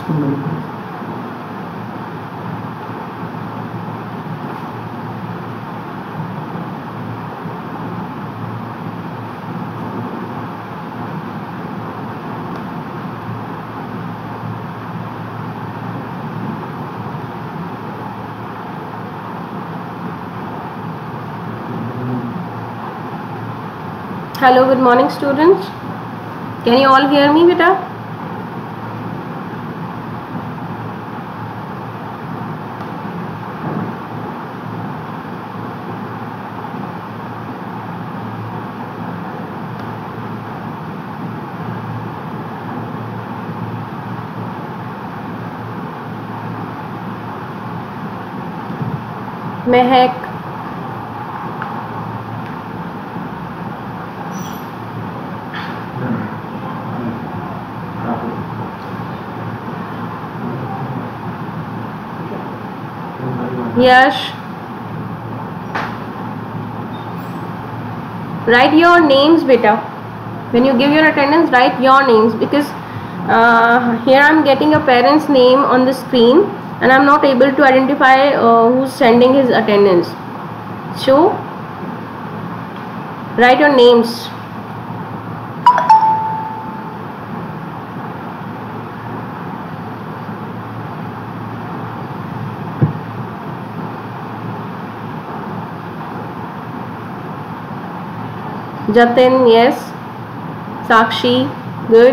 Hello, good morning students. Can you all hear me beta? Mahak, Yash, write your names beta. When you give your attendance, write your names, because here I'm getting a parent's name on the screen and I'm not able to identify who's sending his attendance. So write your names. Jatin, yes. Sakshi, good.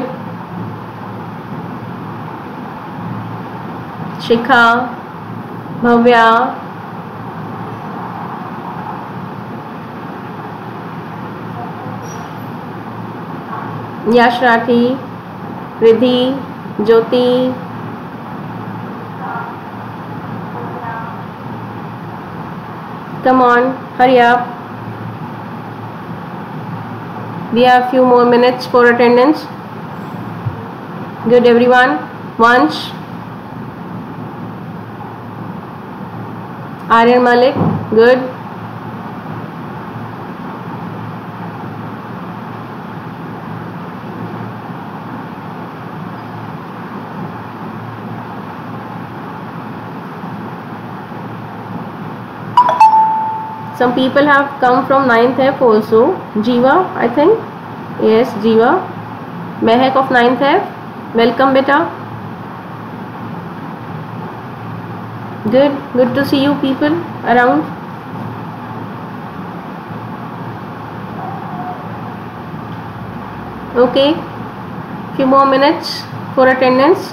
Shikha, Bhavya, Yash Rathi, Riddhi, Jyoti, come on, hurry up. We have few more minutes for attendance. Good everyone. Vansh, Aryan Malik, good. Some people have come from 9th F also. Jiva, I think. Yes, Jiva. Mehak of 9th F. Welcome beta. Good. Good to see you people around. Okay. Few more minutes for attendance.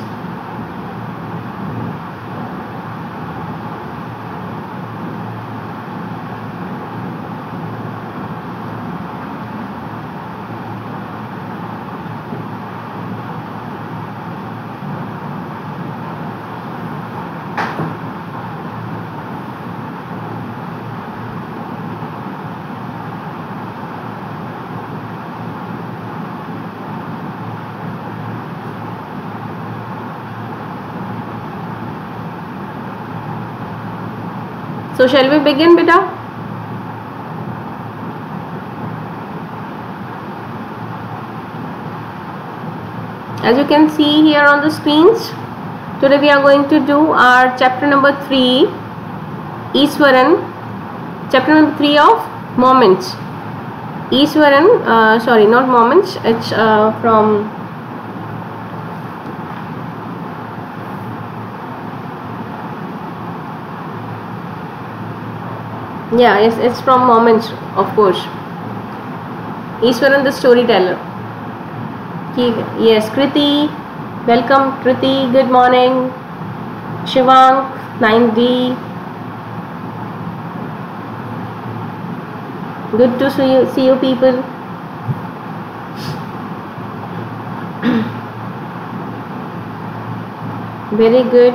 So shall we begin beta? As you can see here on the screens, today we are going to do our chapter number 3, Iswaran, chapter number 3 of moments. Iswaran, sorry, not moments, it's from yeah, it's from moments, of course. Iswaran the storyteller. Yes, Kriti, welcome Kriti, good morning. Shivank, 9D, good to see you people. Very good.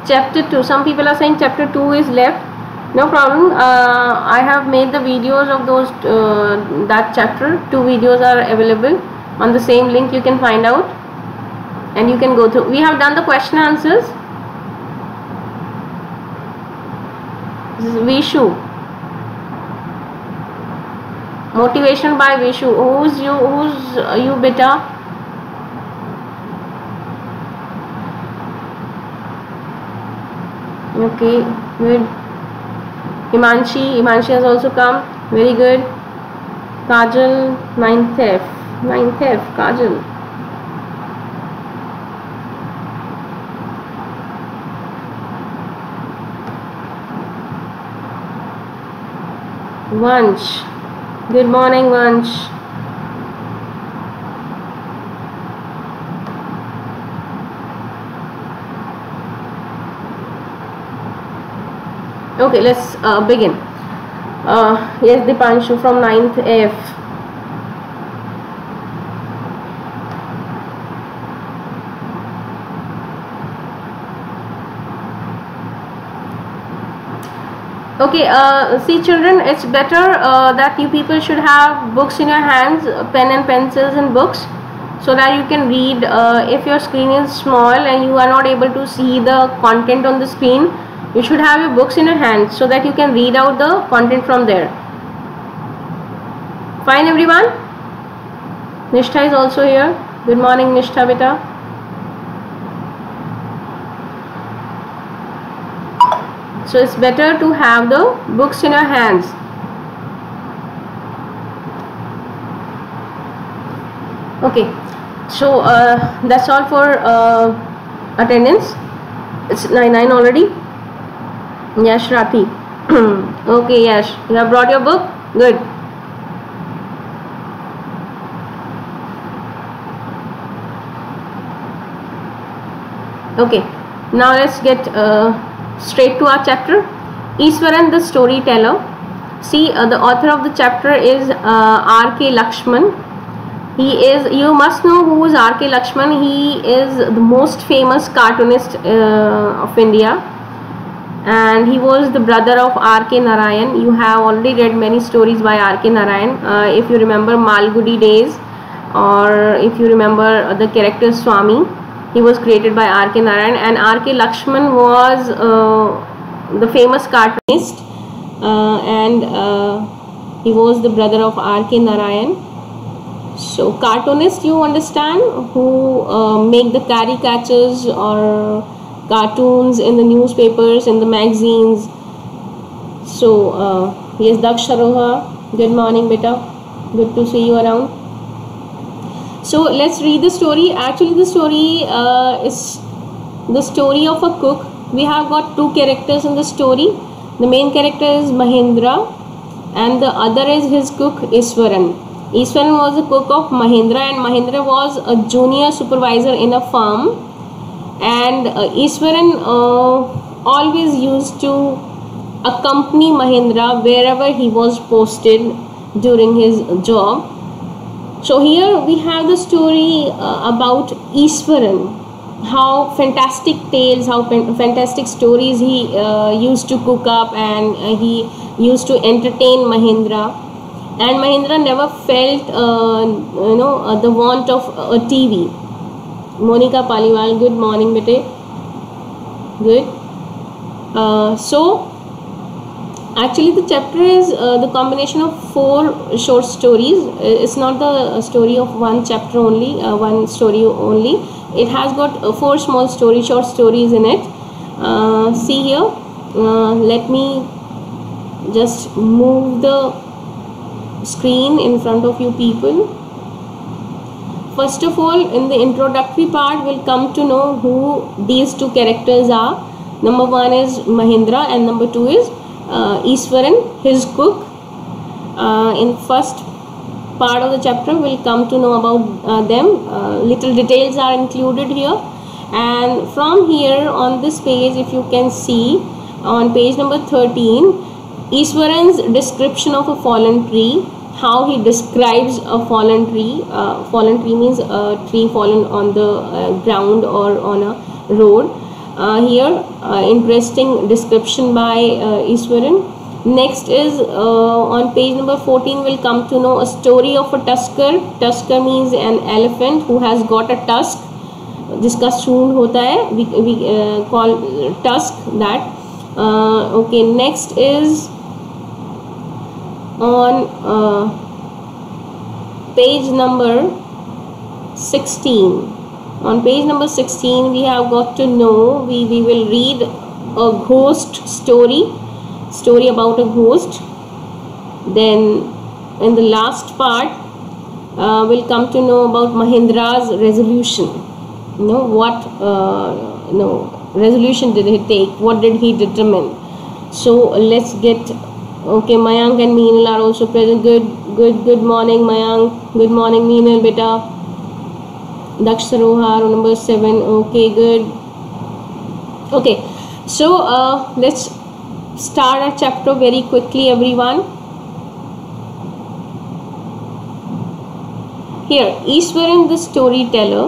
chapter 2. Some people are saying chapter 2 is left. No problem. I have made the videos of those that chapter. 2 videos are available on the same link. You can find out and you can go through. We have done the question answers. This is Vishu. Motivation by Vishu. Who's you beta? Okay, good. Himanshi has also come. Very good. Kajal, 9th F, Kajal. Vansh. Good morning, Vansh. Okay, let's begin. Yes, Dipanshu from 9th F. Okay, see children, it's better that you people should have books in your hands, pen and pencils and books, so that you can read. If your screen is small and you are not able to see the content on the screen, you should have your books in your hands so that you can read out the content from there. Fine, everyone? Nishtha is also here. Good morning, Nishtha beta. So it's better to have the books in your hands. Okay, so that's all for attendance. It's 9 already. Yash Rathi. Okay, Yash, you have brought your book? Good. Okay, now let's get straight to our chapter. Iswaran the storyteller. See, the author of the chapter is R.K. Lakshman. You must know who is R.K. Lakshman. He is the most famous cartoonist of India, and he was the brother of R.K. Narayan. You have already read many stories by R.K. Narayan. If you remember Malgudi Days, or if you remember the character Swami, he was created by R.K. Narayan, and R.K. Lakshman was the famous cartoonist, and he was the brother of R.K. Narayan. So cartoonists, you understand, who make the caricatures or cartoons in the newspapers, in the magazines. So yes, Daksh Aroha, good morning beta, good to see you around. So let's read the story. Actually the story is the story of a cook. We have got 2 characters in the story. The main character is Mahendra and the other is his cook Iswaran. Iswaran was the cook of Mahendra, and Mahendra was a junior supervisor in a farm, and Iswaran always used to accompany Mahendra wherever he was posted during his job. So here we have the story about Iswaran, how fantastic tales, how fantastic stories he used to cook up, and he used to entertain Mahendra. And Mahendra never felt the want of a TV. Monica Paliwal, good morning bete. Good. So actually the chapter is the combination of 4 short stories. It's not the story of one chapter only, one story only. It has got 4 small short stories in it. See here, let me just move the screen in front of you people. First of all, in the introductory part, we'll come to know who these 2 characters are. Number 1 is Mahendra and number 2 is Iswaran, his cook. In first part of the chapter, we'll come to know about them. Little details are included here, and from here on this page, if you can see on page number 13, Iswaran's description of a fallen tree, how he describes a fallen tree. Fallen tree means a tree fallen on the ground or on a road. here. Interesting description by Easwaran. Next is on page number 14 we'll come to know a story of a tusker. Tusker means an elephant who has got a tusk, जिसका सूंड होता है, we call tusk that. Okay, next is on page number 16. On page number 16 we have got to know, we will read a ghost story about a ghost. Then in the last part we'll come to know about Mahendra's resolution. What resolution did he take, what did he determine? So let's get, okay, Mayank and Meenal are also present. Good morning Mayank, good morning Meenal beta. Daksh Sarohar number 7. Okay, good. Okay, so let's start our chapter very quickly, everyone. Here, Easwaran the storyteller.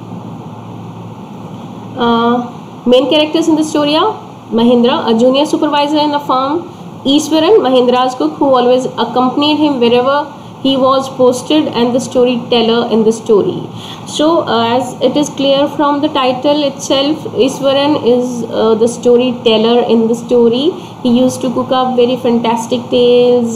Main characters in the story are Mahendra, a junior supervisor in a firm; Easwaran, Mahendra's cook, who always accompanied him wherever he was posted, and the storyteller in the story. So as it is clear from the title itself, Easwaran is the storyteller in the story. He used to cook up very fantastic tales,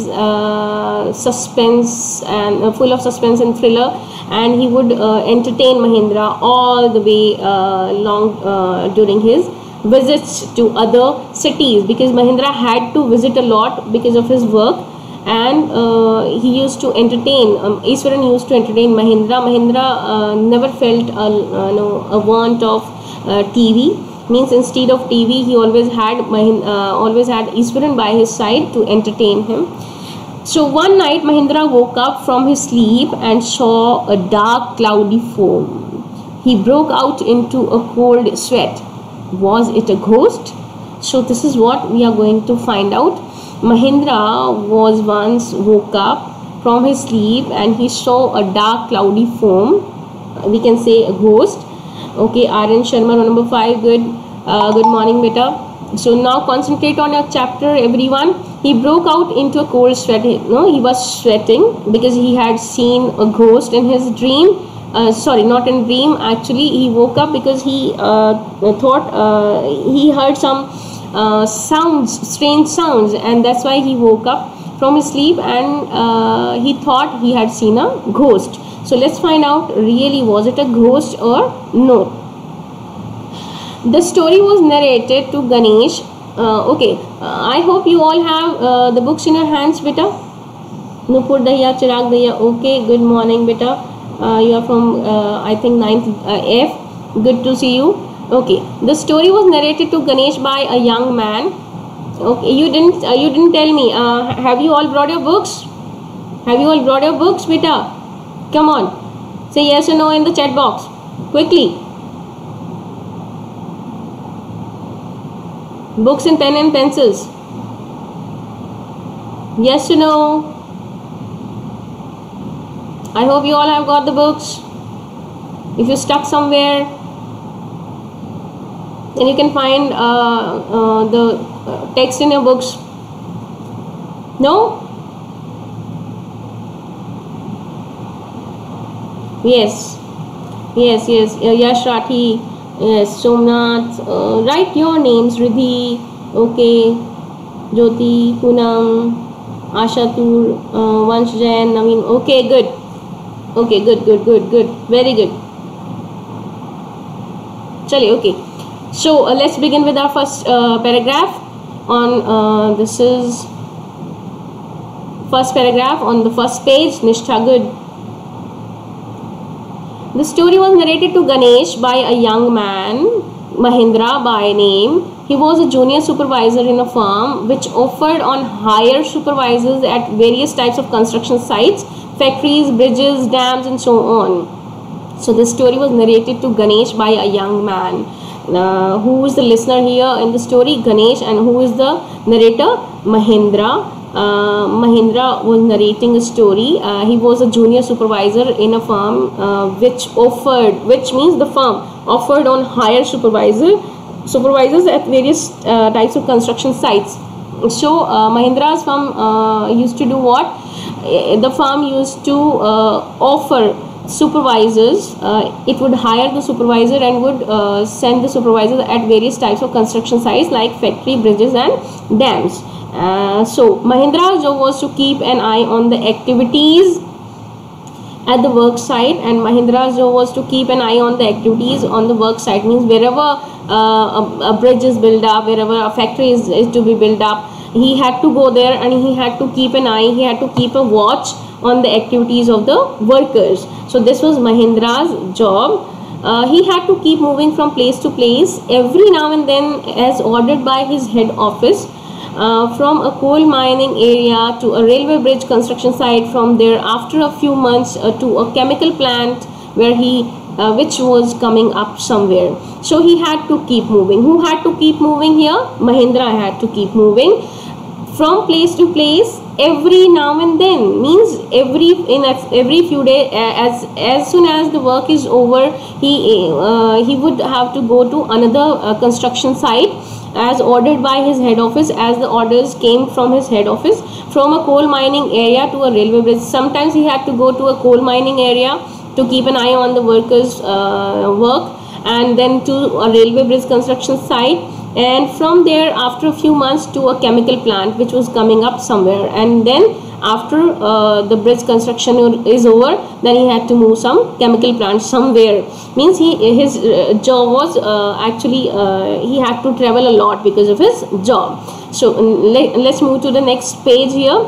suspense and full of suspense and thriller, and he would entertain Mahendra all the way long during his visits to other cities, because Mahendra had to visit a lot because of his work. And he used to entertain, Easwaran used to entertain Mahendra. Mahendra never felt a want of TV. Means instead of TV, he always had Easwaran by his side to entertain him. So one night Mahendra woke up from his sleep and saw a dark cloudy foam. He broke out into a cold sweat. Was it a ghost? So this is what we are going to find out. Mahendra was once woke up from his sleep and he saw a dark cloudy foam. We can say a ghost. Okay, Aryan Sharma, number 5. Good morning beta. So now concentrate on your chapter, everyone. He broke out into a cold sweat. He was sweating because he had seen a ghost in his dream. Sorry, not in dream, actually he woke up because he thought he heard some strange sounds, and that's why he woke up from his sleep and he thought he had seen a ghost. So let's find out, really was it a ghost or no. The story was narrated to Ganesh. Okay, I hope you all have the books in your hands beta. Nupur Dahiya, Chirag Dahiya. Okay, good morning beta. You are from I think 9th F. Good to see you. Okay, the story was narrated to Ganesh by a young man. Okay, you didn't tell me. Have you all brought your books? Have you all brought your books, beta? Come on, say yes or no in the chat box quickly. Books and pen and pencils. Yes or no? I hope you all have got the books. If you're stuck somewhere, then you can find the text in your books. No? Yes. Yash Rathi. Yes, Somnath. Write your names. Riddhi. Okay. Jyoti, Poonam, Asha Tur, Vansh Jain, Naveen. Okay, good. Okay, good. Very good. Chale, okay. So let's begin with our first paragraph on this is first paragraph on the first page. Nishtha, good. The story was narrated to Ganesh by a young man, Mahendra by name. He was a junior supervisor in a firm which offered on hire supervisors at various types of construction sites, factories, bridges, dams, and so on. So the story was narrated to Ganesh by a young man. Who is the listener here in the story? Ganesh. And who is the narrator? Mahendra. Mahendra was narrating a story. He was a junior supervisor in a firm which means the firm offered on hire supervisor supervisors at various types of construction sites. So Mahindra's firm used to do what? The firm used to offer supervisors. It would hire the supervisor and would send the supervisors at various types of construction sites like factory, bridges and dams. So Mahindra's job was to keep an eye on the activities at the work site, and Mahindra's job was to keep an eye on the activities on the work site. Means wherever a bridge is built up, wherever a factory is to be built up, he had to go there and he had to keep an eye, he had to keep a watch on the activities of the workers. So this was Mahindra's job. He had to keep moving from place to place every now and then as ordered by his head office. From a coal mining area to a railway bridge construction site, from there after a few months to a chemical plant where which was coming up somewhere. So he had to keep moving. Who had to keep moving here? Mahindra had to keep moving from place to place every now and then. Means every few days, as soon as the work is over, he would have to go to another construction site as ordered by his head office, as the orders came from his head office. From a coal mining area to a railway bridge, sometimes he had to go to a coal mining area to keep an eye on the workers work, and then to a railway bridge construction site, and from there after a few months to a chemical plant which was coming up somewhere, and then after the bridge construction is over, then he had to move some chemical plant somewhere. Means his job was actually he had to travel a lot because of his job. So let's move to the next page here.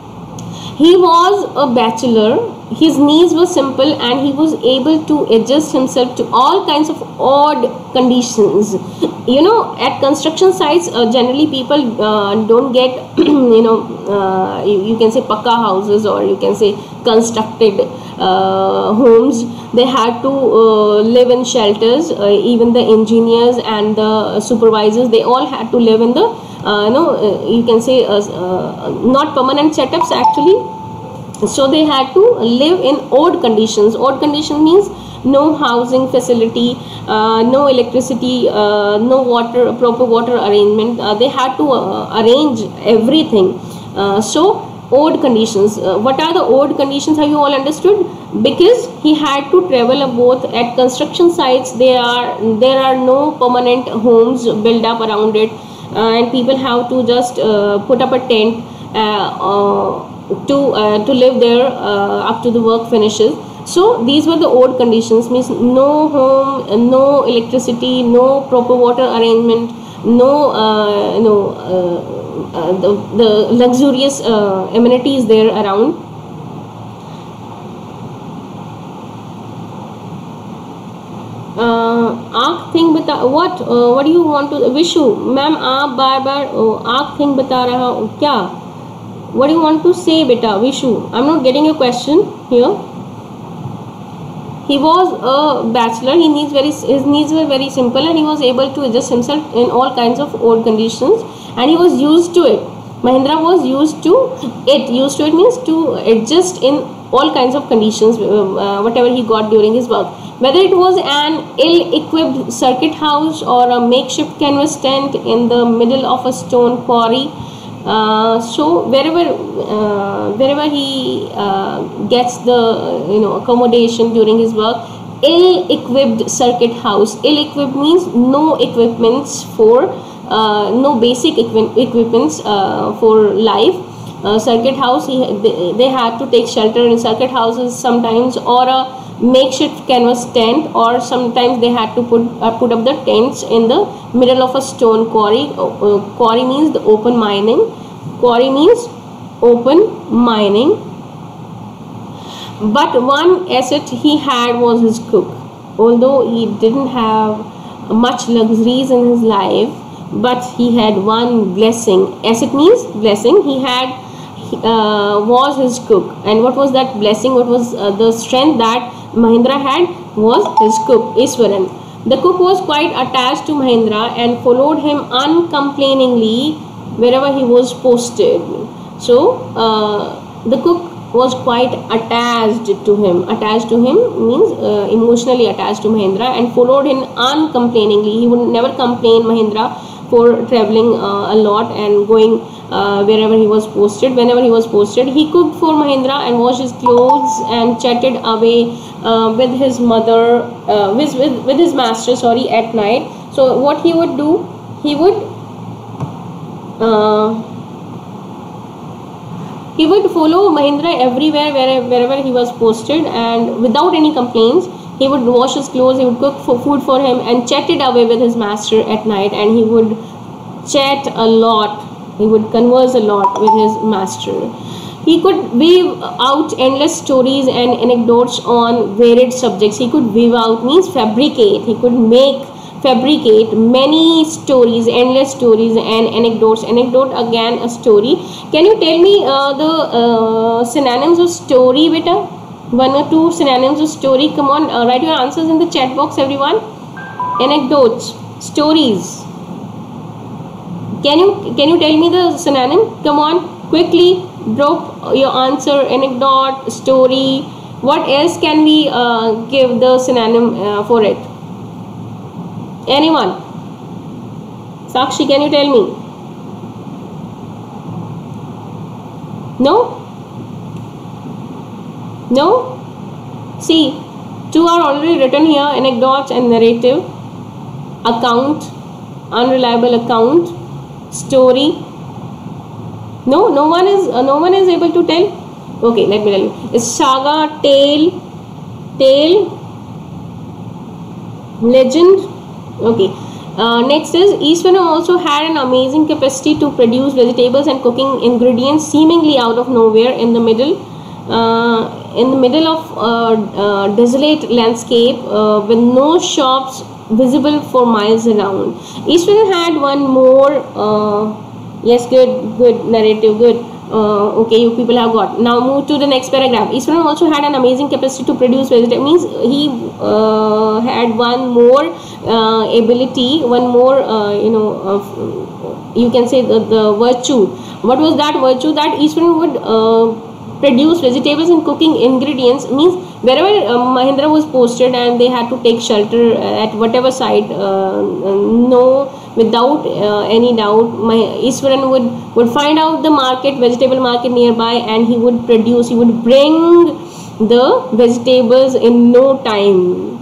He was a bachelor. His needs were simple and he was able to adjust himself to all kinds of odd conditions. You know, at construction sites, generally people don't get, you can say pakka houses, or you can say constructed homes. They had to live in shelters. Even the engineers and the supervisors, they all had to live in the, you can say not permanent setups actually. So they had to live in odd conditions. Odd condition means no housing facility, no electricity, no water, proper water arrangement. They had to arrange everything. So odd conditions. What are the odd conditions? Have you all understood? Because he had to travel both at construction sites. There are no permanent homes built up around it, and people have to just put up a tent to live there up to the work finishes. So these were the odd conditions. Means no home, no electricity, no proper water arrangement, no the luxurious amenities there around. आँख thing बता what do you want to Vishu ma'am आप बार बार आँख thing बता रहा हूँ क्या? What do you want to say beta Vishu? I'm not getting your question here. He was a bachelor. His needs were very simple, and he was able to adjust himself in all kinds of odd conditions, and he was used to it. Mahindra was used to it. Used to it means to adjust in all kinds of conditions, whatever he got during his work. Whether it was an ill-equipped circuit house or a makeshift canvas tent in the middle of a stone quarry. So wherever he gets the accommodation during his work. Ill-equipped circuit house. Ill-equipped means no equipments for no basic equipments for life. Circuit house, they had to take shelter in circuit houses sometimes, or a makeshift canvas tent, or sometimes they had to put up the tents in the middle of a stone quarry. Quarry means the open mining. Quarry means open mining. But one asset he had was his cook. Although he didn't have much luxuries in his life, but he had one blessing. Asset means blessing. He had was his cook. And what was that blessing? What was the strength that Mahindra had? Was his cook, Iswaran. The cook was quite attached to Mahindra and followed him uncomplainingly wherever he was posted. So the cook was quite attached to him. Attached to him means emotionally attached to Mahendra, and followed him uncomplainingly. He would never complain Mahendra for traveling a lot and going wherever he was posted. Whenever he was posted, he cooked for Mahendra and washed his clothes and chatted away with his mother, with his master, sorry, at night. So what he would do, he would follow Mahendra everywhere, wherever he was posted, and without any complaints, he would wash his clothes, he would cook food for him, and chatted away with his master at night. And he would chat a lot, he would converse a lot with his master. He could weave out endless stories and anecdotes on varied subjects. He could weave out means fabricate. He could fabricate many stories, endless stories and anecdotes. Anecdote, again a story. Can you tell me the synonyms of story, beta? One or two synonyms of story. Come on, write your answers in the chat box, everyone. Anecdotes, stories. Can you tell me the synonym? Come on, quickly drop your answer. Anecdote, story. What else can we give the synonym for it? Anyone? Sakshi, can you tell me? No? No? See, two are already written here: anecdotes and narrative. Account, unreliable account. Story. No one is able to tell. Okay, let me tell you. It's saga, tale, legend. Okay. Next is Easwaran also had an amazing capacity to produce vegetables and cooking ingredients seemingly out of nowhere in the middle of desolate landscape with no shops visible for miles around. Easwaran had one more. Yes, good narrative, good. Okay, you people have got. Now move to the next paragraph. Easwaran also had an amazing capacity to produce vegetables. Means he had one more ability, one more you can say the virtue. What was that virtue? That Easwaran would produce vegetables and cooking ingredients. Means wherever Mahendra was posted and they had to take shelter at whatever site, without any doubt, Easwaran would find out the market, vegetable market nearby, and he would produce, he would bring the vegetables in no time.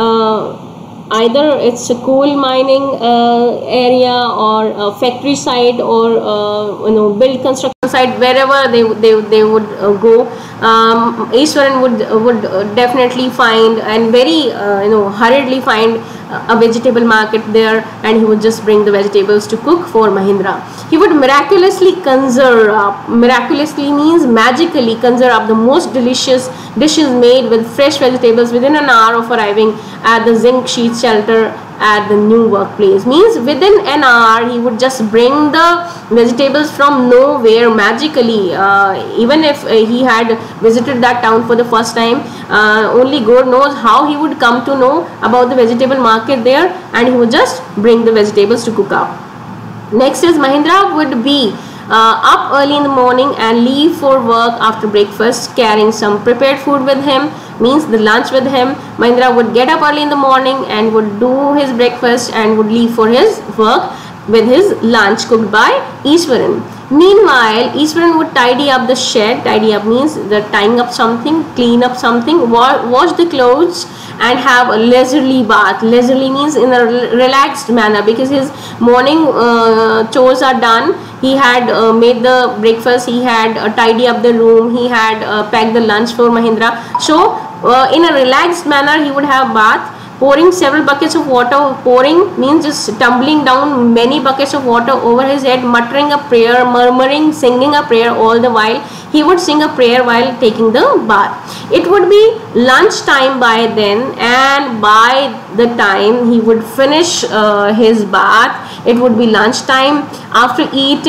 Either it's a coal mining area or a factory site or build construction site, wherever they would go, Easwaran would definitely find, and very hurriedly find a vegetable market there, and he would just bring the vegetables to cook for Mahendra. He would miraculously conjure up, miraculously means magically conjure up the most delicious dishes made with fresh vegetables within an hour of arriving at the zinc sheet shelter at the new workplace. Means within an hour he would just bring the vegetables from nowhere magically. Even if he had visited that town for the first time, only God knows how he would come to know about the vegetable market there, and he would just bring the vegetables to cook up. Next is Mahendra would be up early in the morning and leave for work after breakfast, carrying some prepared food with him, means the lunch with him. Mahendra would get up early in the morning and would do his breakfast and would leave for his work with his lunch cooked by Easwaran. Meanwhile, Easwaran would tidy up the shed. Tidy up means the tying up something, clean up something, wash the clothes, and have a leisurely bath. Leisurely means in a relaxed manner, because his morning chores are done. He had made the breakfast, he had tidy up the room, he had packed the lunch for Mahendra. So in a relaxed manner he would have bath, pouring several buckets of water. Pouring means just tumbling down many buckets of water over his head, muttering a prayer, murmuring, singing a prayer all the while. He would sing a prayer while taking the bath. It would be lunch time by then, and by the time he would finish his bath, it would be lunch time. After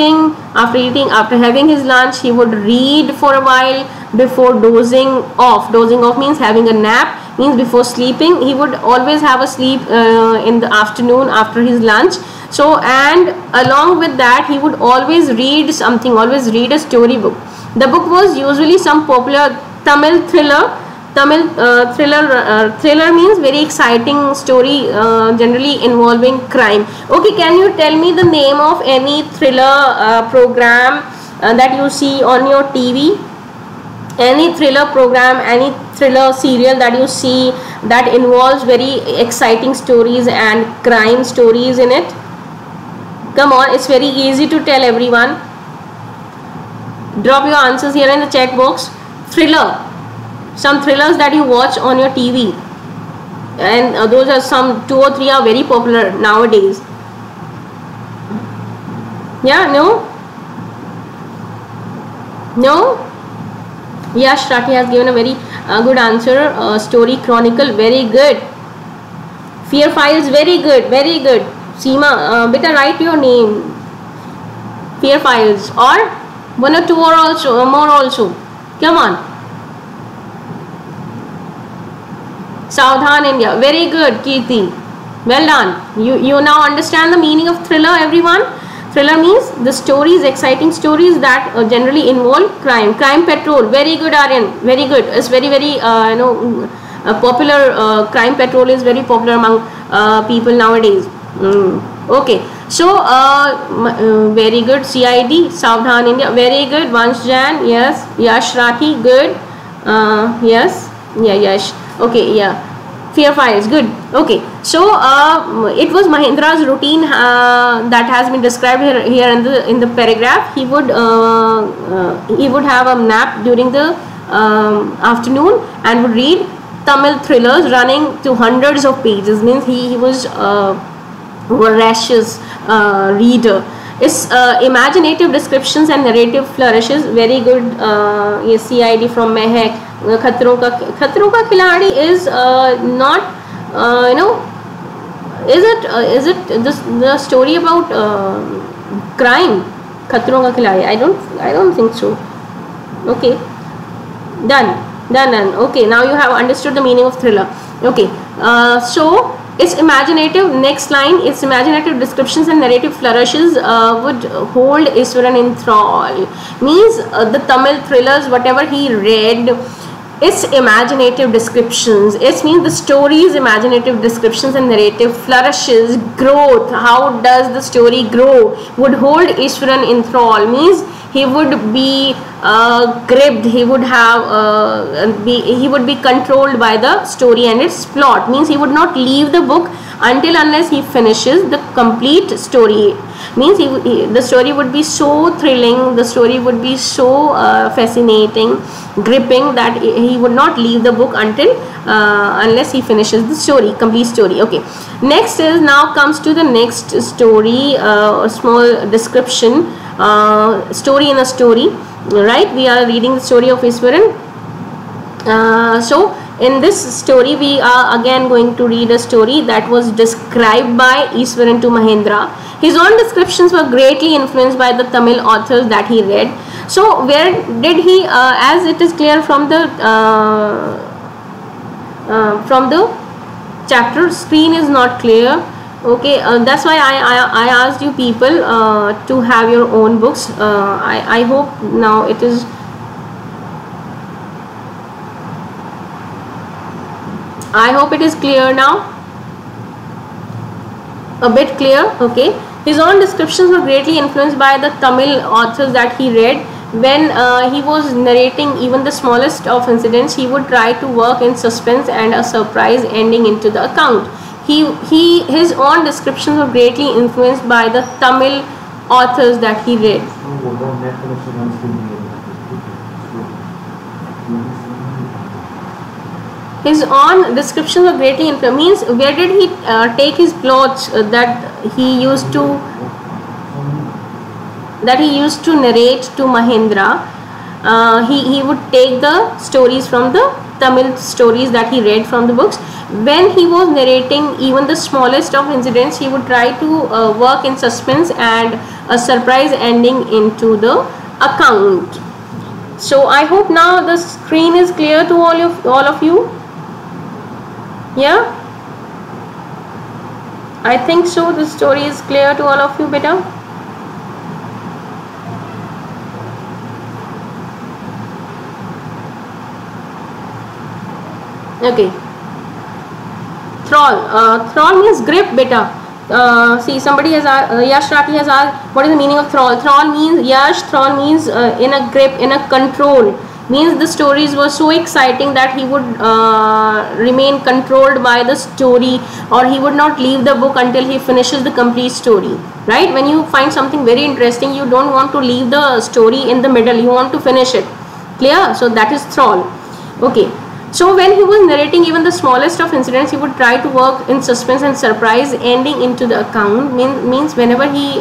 having his lunch, he would read for a while before dozing off. Dozing off means having a nap, means before sleeping. He would always have a sleep in the afternoon after his lunch. So, and along with that, he would always read something, always read a story book. The book was usually some popular Tamil thriller. Thriller means very exciting story, generally involving crime. Okay, can you tell me the name of any thriller program that you see on your TV? Any thriller program, any thriller serial that you see that involves very exciting stories and crime stories in it? Come on, it's very easy to tell everyone. Drop your answers here in the chat box. Thriller. Some thrillers that you watch on your TV. And those are some 2 or 3 are very popular nowadays. Yeah, no? No? Yash Rathi has given a very good answer. Story Chronicle, very good. Fear Files, very good, very good. Seema, beta, write your name. Fear Files, or 1 or 2 or also more also. Come on. Saudhan India, very good, Kirti. Well done. You now understand the meaning of thriller, everyone. Thriller means the stories, exciting stories that generally involve crime. Crime Patrol, very good, Aryan, very good. It's very popular. Crime Patrol is very popular among people nowadays. Okay, so very good. CID, Saudhan India, very good. Vansh Jan, yes. Yash Rathi, good. Yes, yeah, Yash. Okay, yeah. Fear Files, good. Okay, so it was Mahendra's routine that has been described here in the paragraph. He would have a nap during the afternoon and would read Tamil thrillers running to hundreds of pages. Means he was voracious reader. Its imaginative descriptions and narrative flourishes, very good. Yes, CID from Mehak. Khatron Ka Khiladi is not, is it the story about crime? Khatron Ka Khiladi, I don't think so. Okay, done. Okay, now you have understood the meaning of thriller. Okay, so its imaginative, next line, its imaginative descriptions and narrative flourishes would hold Iswaran in thrall. Means the Tamil thrillers, whatever he read, its imaginative descriptions, it means the story's imaginative descriptions and narrative flourishes, growth, how does the story grow, would hold Iswaran in thrall. Means he would be gripped, he would be controlled by the story and its plot. Means he would not leave the book unless he finishes the complete story. Means the story would be so thrilling, the story would be so fascinating, gripping, that he would not leave the book unless he finishes the story, complete story. Okay, next is, now comes to the next story, a small description, story in a story, right? We are reading the story of Iswaran. So in this story we are again going to read a story that was described by Iswaran to Mahendra. His own descriptions were greatly influenced by the Tamil authors that he read. So where did he, as it is clear from the chapter, screen is not clear. Okay, that's why I asked you people to have your own books. I hope now it is. I hope it is clear now. A bit clear. Okay. His own descriptions were greatly influenced by the Tamil authors that he read. When he was narrating even the smallest of incidents, he would try to work in suspense and a surprise ending into the account. His own descriptions were greatly influenced by the Tamil authors that he read. His own descriptions were greatly influenced. Means where did he take his plots that he used to narrate to Mahendra? He would take the stories from the Tamil stories that he read from the books. When he was narrating even the smallest of incidents, he would try to work in suspense and a surprise ending into the account. So I hope now the screen is clear to all of you. Yeah, I think so. The story is clear to all of you, beta. Okay. Thrall. Thrall means grip, beta. See, somebody has asked, Yash Raki has asked, what is the meaning of thrall? Thrall means, Yash, thrall means in a grip, in a control. Means the stories were so exciting that he would remain controlled by the story, or he would not leave the book until he finishes the complete story. Right? When you find something very interesting, you don't want to leave the story in the middle, you want to finish it. Clear? So that is thrall. Okay. So when he was narrating even the smallest of incidents, he would try to work in suspense and surprise ending into the account. Means whenever he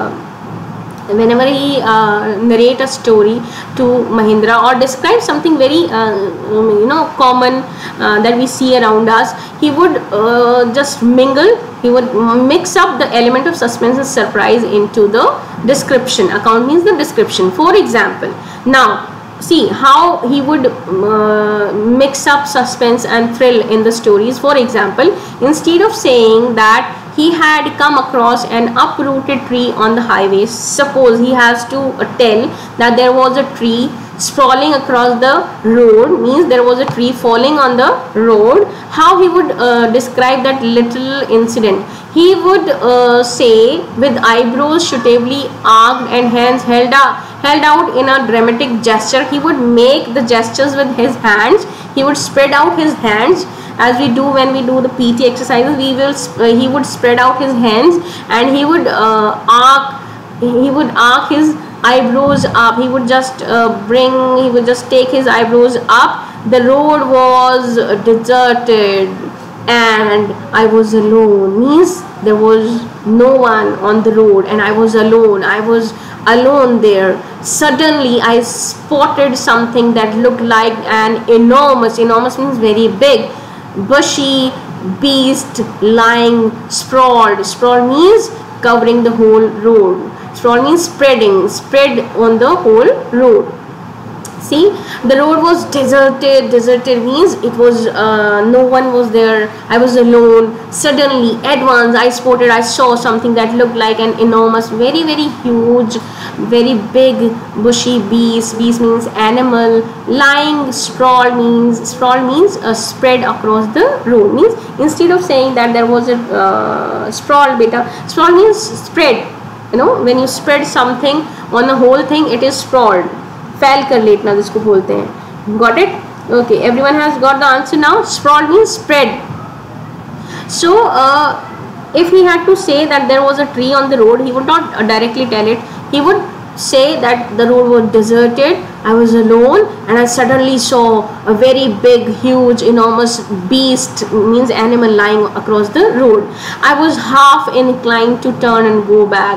narrate a story to Mahindra or describe something very common that we see around us, he would just mingle, he would mix up the element of suspense and surprise into the description. Account means the description. For example, now see how he would mix up suspense and thrill in the stories. For example, instead of saying that he had come across an uprooted tree on the highway, suppose he has to tell that there was a tree sprawling across the road, means there was a tree falling on the road. How he would describe that little incident? He would say, with eyebrows suitably arched and hands held out in a dramatic gesture. He would make the gestures with his hands. He would spread out his hands as we do when we do the PT exercises. He would spread out his hands, and he would arc his eyebrows up. He would just take his eyebrows up. The road was deserted and I was alone. Means there was no one on the road and I was alone. I was alone there. Suddenly I spotted something that looked like an enormous means very big, bushy beast lying sprawled. Sprawl means covering the whole road. Sprawl means spread on the whole road. See, the road was deserted means it was no one was there. I was alone. Suddenly at once I saw something that looked like an enormous, very huge, very big bushy beast means animal, lying. Sprawl means spread across the road. Means instead of saying that there was a sprawl, sprawl means spread. When you spread something on the whole thing, it is sprawled. फैल कर लेटना जिसको बोलते हैं. Got it? Okay, everyone has got the answer now. Sprawl means spread. So if he had to say that there was a tree on the road, he would not directly tell it. He would say that the road was deserted, I was alone, and I suddenly saw a very big, huge, enormous beast, means animal, lying across the road. I was half inclined to turn and go back.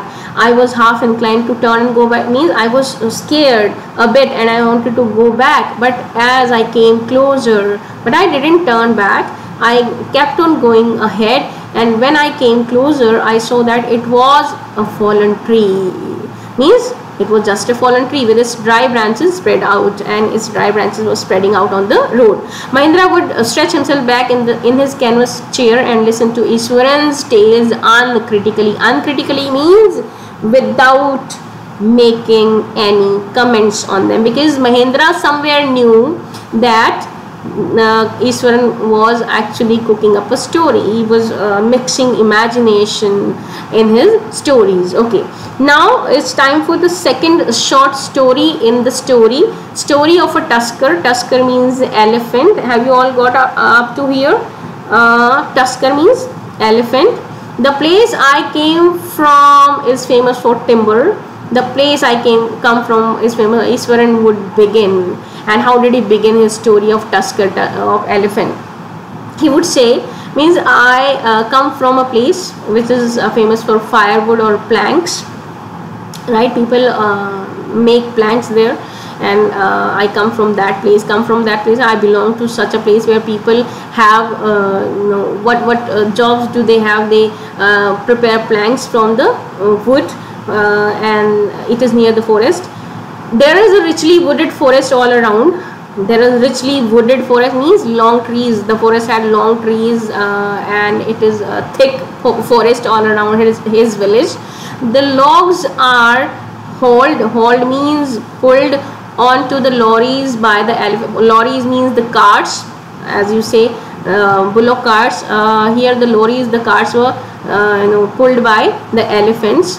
Means I was scared a bit and I wanted to go back, but as I came closer, but I didn't turn back. I kept on going ahead, and when I came closer, I saw that it was a fallen tree. Means it was just a fallen tree with its dry branches spread out, and its dry branches were spreading out on the road. Mahindra would stretch himself back in his canvas chair and listen to Iswaran's tales uncritically. Uncritically means without making any comments on them, because Mahindra somewhere knew that Iswaran was actually cooking up a story. He was mixing imagination in his stories. Okay, now it's time for the second short story in the story of a tusker. Tusker means elephant. Have you all got up to here? Tusker means elephant. The place I came from is famous for timber. The place I come from is famous. Iswaran would begin. And how did he begin his story of tusker, of elephant? He would say, means I come from a place which is famous for firewood or planks, right? People make planks there, and I come from that place. I belong to such a place where people have what jobs do they have? They prepare planks from the wood, and it is near the forest. There is a richly wooded forest all around. There is richly wooded forest means long trees. The forest had long trees, and it is a thick forest all around his village. The logs are hauled means pulled onto the lorries by the elephant. Lorries means the carts, as you say, bullock carts. Here the lorries, the carts were pulled by the elephants.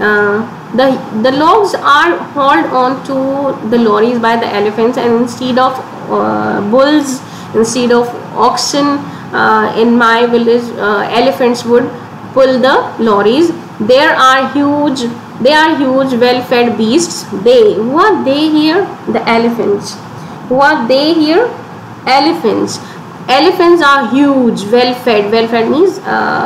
The logs are hauled on to the lorries by the elephants, and instead of bulls, instead of oxen, in my village elephants would pull the lorries. They are huge well-fed beasts. Who are they here? The elephants. Who are they here? Elephants. Elephants are huge, well-fed. Well-fed means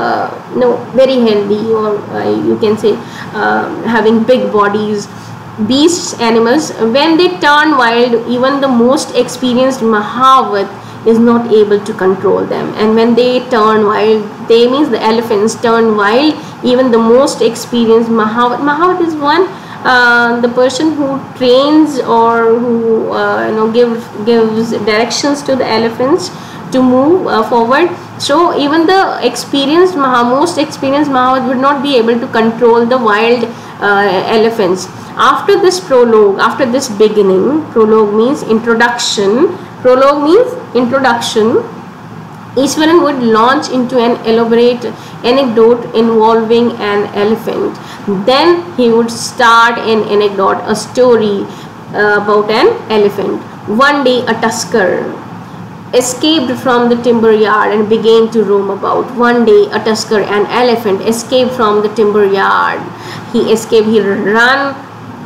very healthy, or you can say having big bodies. Beasts, animals, when they turn wild, even the most experienced Mahavat is not able to control them. And when they turn wild, they means the elephants turn wild, even the most experienced Mahavat is one, the person who trains or who gives directions to the elephants to move forward. So even the most experienced Mahavat would not be able to control the wild elephants. After this prologue, after this beginning, prologue means introduction. Prologue means introduction. Iswaran would launch into an elaborate anecdote involving an elephant. Then he would start an anecdote, a story about an elephant. One day a tusker escaped from the timber yard and began to roam about. One day a tusker, an elephant, escaped from the timber yard. He ran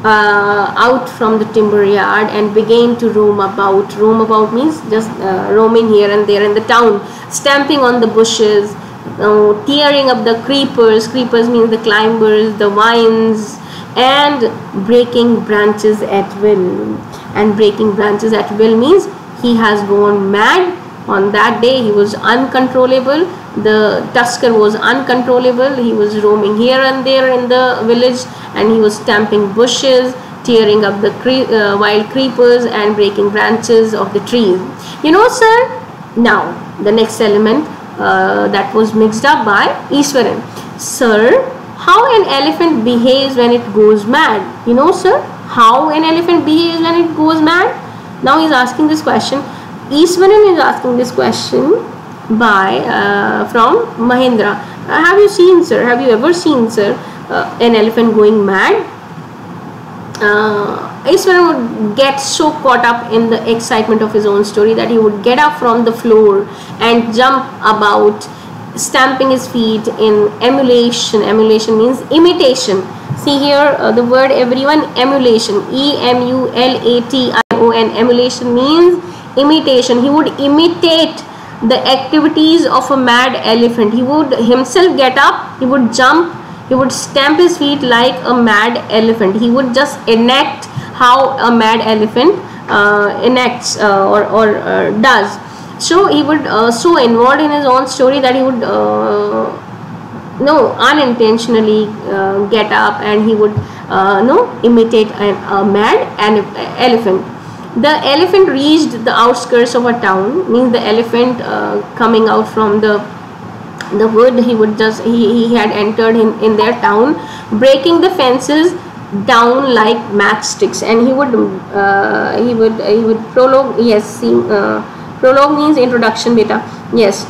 out from the timber yard and began to roam about. Roam about means just roaming here and there in the town, stamping on the bushes, tearing up the creepers. Creepers means the climbers, the vines, and breaking branches at will. And breaking branches at will means he has gone mad. On that day he was uncontrollable. The tusker was uncontrollable. He was roaming here and there in the village, and he was stamping bushes, tearing up the wild creepers, and breaking branches of the trees. Sir, now the next element that was mixed up by Iswaran. Sir, how an elephant behaves when it goes mad? Sir, how an elephant behaves when it goes mad? Now he is asking this question. Iswaran is asking this question from Mahendra. Have you seen, sir? Have you ever seen, sir, an elephant going mad? Iswaran would get so caught up in the excitement of his own story that he would get up from the floor and jump about, stamping his feet in emulation. Emulation means imitation. See here the word, everyone, emulation. EMULATION. Emulation means imitation. He would imitate the activities of a mad elephant. He would himself get up, he would jump, he would stamp his feet like a mad elephant. He would just enact how a mad elephant enacts or does. So he would so involved in his own story that he would unintentionally get up, and he would imitate a mad elephant. The elephant reached the outskirts of a town, means the elephant coming out from the wood. He would just he had entered in their town, breaking the fences down like matchsticks. And he would prologue. Yes, see, prologue means introduction, beta. Yes.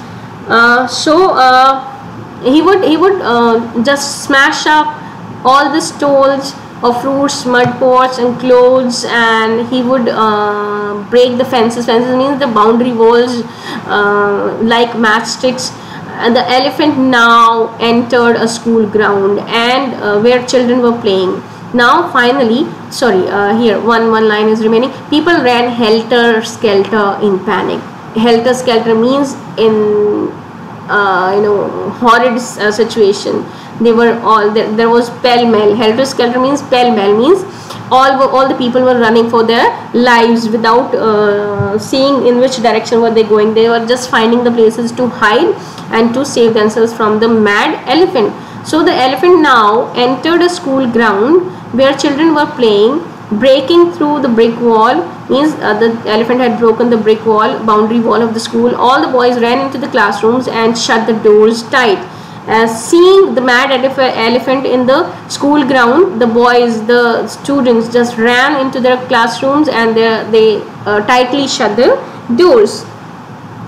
He would just smash up all the stalls of fruits, mud pots and clothes, and he would break the fences. Fences means the boundary walls like matchsticks. And the elephant now entered a school ground and where children were playing. Now finally, here one line is remaining. People ran helter-skelter in panic. Helter-skelter means in horrid situation. They were all there was pell-mell. Helter-skelter means pell-mell means all the people were running for their lives without seeing in which direction were they going. They were just finding the places to hide and to save themselves from the mad elephant. So the elephant now entered a school ground where children were playing. Breaking through the brick wall means the elephant had broken the brick wall, boundary wall of the school. All the boys ran into the classrooms and shut the doors tight. Seeing the mad elephant in the school ground, the boys, the students just ran into their classrooms and they tightly shut the doors.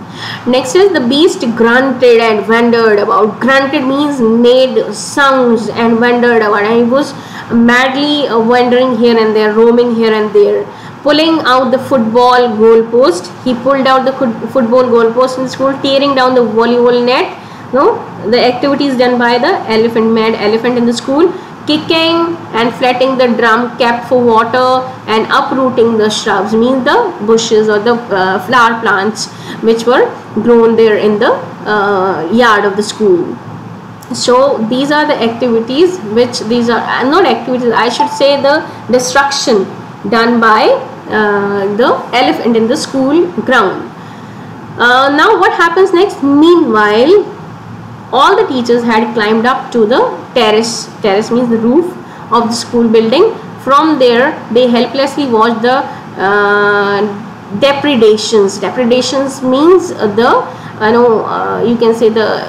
Next is the beast grunted and wandered about. Grunted means made sounds and wandered about. And he was madly wandering here and there, roaming here and there. Pulling out the football goalpost. He pulled out the football goalpost in school, tearing down the volleyball net. No, the activities done by the elephant, mad elephant in the school. Kicking and flattening the drum kept for water, and uprooting the shrubs means the bushes or the flower plants which were grown there in the yard of the school. So these are the activities which, these are not activities, I should say the destruction done by the elephant in the school ground. Now what happens next? Meanwhile, all the teachers had climbed up to the terrace. Terrace means the roof of the school building. From there, they helplessly watched the depredations. Depredations means the you can say the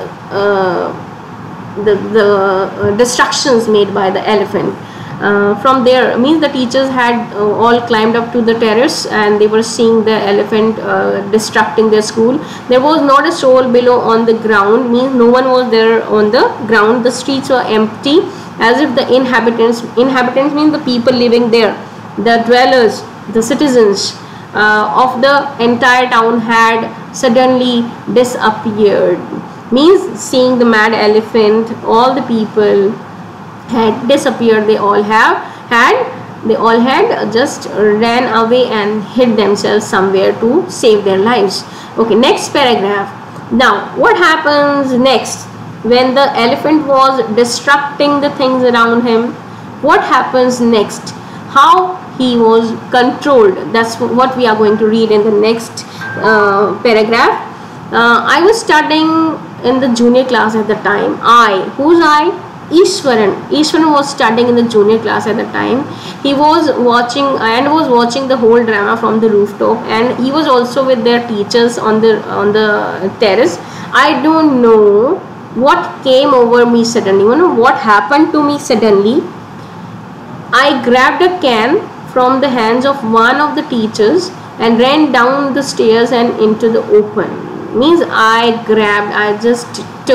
destructions made by the elephant. From there means the teachers had all climbed up to the terrace, and they were seeing the elephant destructing their school. There was not a soul below on the ground, means no one was there on the ground. The streets were empty, as if the inhabitants means the people living there, the dwellers, the citizens of the entire town had suddenly disappeared. Means seeing the mad elephant, all the people had disappeared. They all had just ran away and hid themselves somewhere to save their lives. Okay, next paragraph. Now what happens next when the elephant was destructing the things around him? What happens next? How he was controlled. That's what we are going to read in the next paragraph. I was studying in the junior class at the time. Who's I? Ishwaran was studying in the junior class at the time. He was watching the whole drama from the rooftop, and he was also with their teachers on the terrace. I don't know what came over me suddenly. You know what happened to me suddenly? I grabbed a can from the hands of one of the teachers and ran down the stairs and into the open. Means I just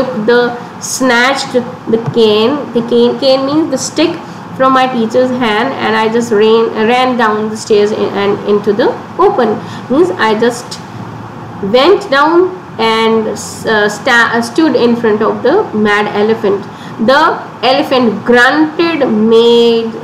snatched the cane. The cane means the stick from my teacher's hand, and I just ran down the stairs and into the open. Means I just went down and stood in front of the mad elephant. The elephant grunted, made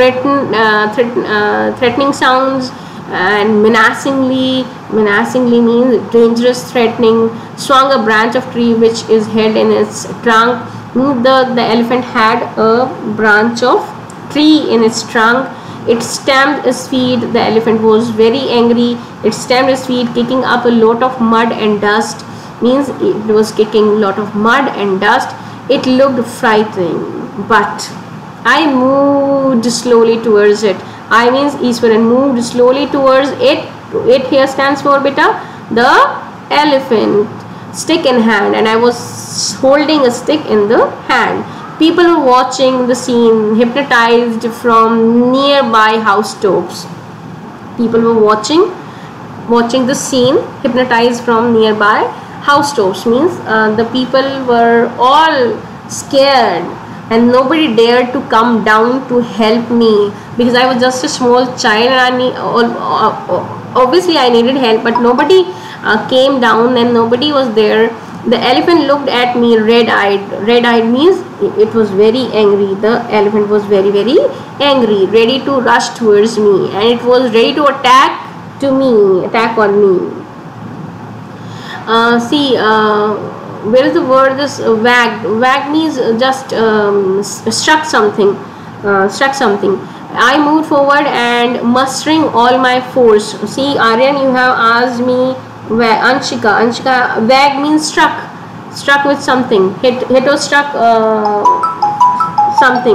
threatening sounds, and menacingly means dangerous, threatening, swung a branch of tree which is held in its trunk. The elephant had a branch of tree in its trunk. It stamped its feet. The elephant was very angry. It stamped its feet, kicking up a lot of mud and dust. Means it was kicking a lot of mud and dust. It looked frightening, but I moved slowly towards it. I means Ishwaran moved slowly towards it. It here stands for beta, the elephant, stick in hand, and I was holding a stick in the hand. People were watching the scene, hypnotized from nearby housetops. People were watching the scene, hypnotized from nearby housetops. Means the people were all scared, and nobody dared to come down to help me, because I was just a small child, and obviously I needed help, but nobody came down and nobody was there. The elephant looked at me red-eyed. Red-eyed means it was very angry. The elephant was very, very angry, ready to rush towards me, and it was ready to attack on me. Where is the word? This wagged. Wagged means just struck something. I moved forward and mustering all my force. See, Aryan, you have asked me. Anshika, wag means struck with something. Hit or struck something.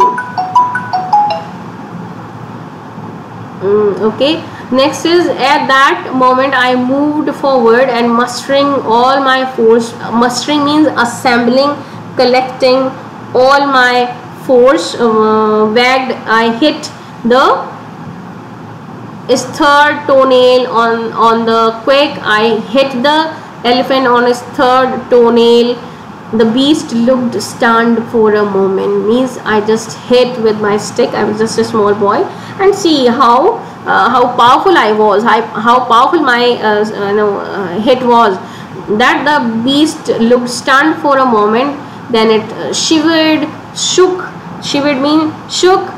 Okay. Next is, at that moment I moved forward and mustering all my force. Mustering means assembling, collecting all my force. Wagged, I hit the third toenail on the quake. I hit the elephant on his third toenail. The beast looked stunned for a moment. Means I just hit with my stick. I was just a small boy, and see how powerful I was. How powerful my hit was. That the beast looked stunned for a moment. Then it shivered, shook. Shivered means shook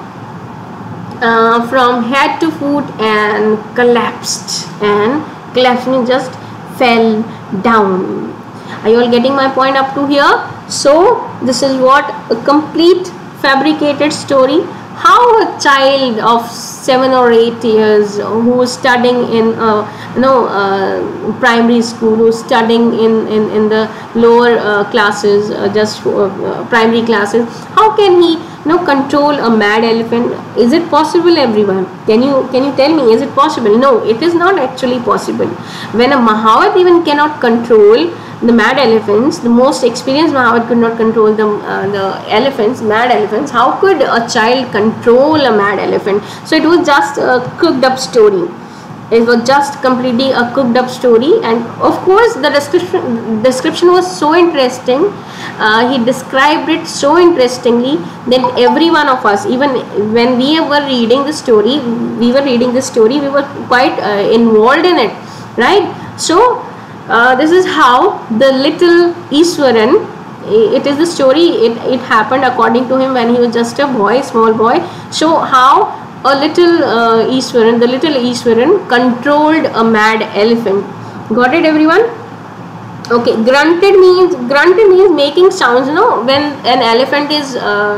from head to foot and collapsed. And collapsed means just fell down. Are you all getting my point up to here? So this is what a complete fabricated story. How a child of 7 or 8 years who is studying in primary school, who is studying in the lower classes, just primary classes, how can he control a mad elephant? Is it possible, everyone? Can you tell me, is it possible? No, it is not actually possible. When a Mahavat even cannot control the mad elephants, the most experienced Mahavat could not control the elephants, mad elephants, how could a child control a mad elephant? So it was just a cooked up story. It was just completely a cooked up story, and of course the description was so interesting. He described it so interestingly that every one of us, even when we were reading the story, we were quite involved in it, right? So this is how the little Easwaran, it is the story, it happened according to him when he was just a boy, small boy. So how a little Easwaran, the little Easwaran controlled a mad elephant. Got it, everyone? Okay, grunted means making sounds. When an elephant is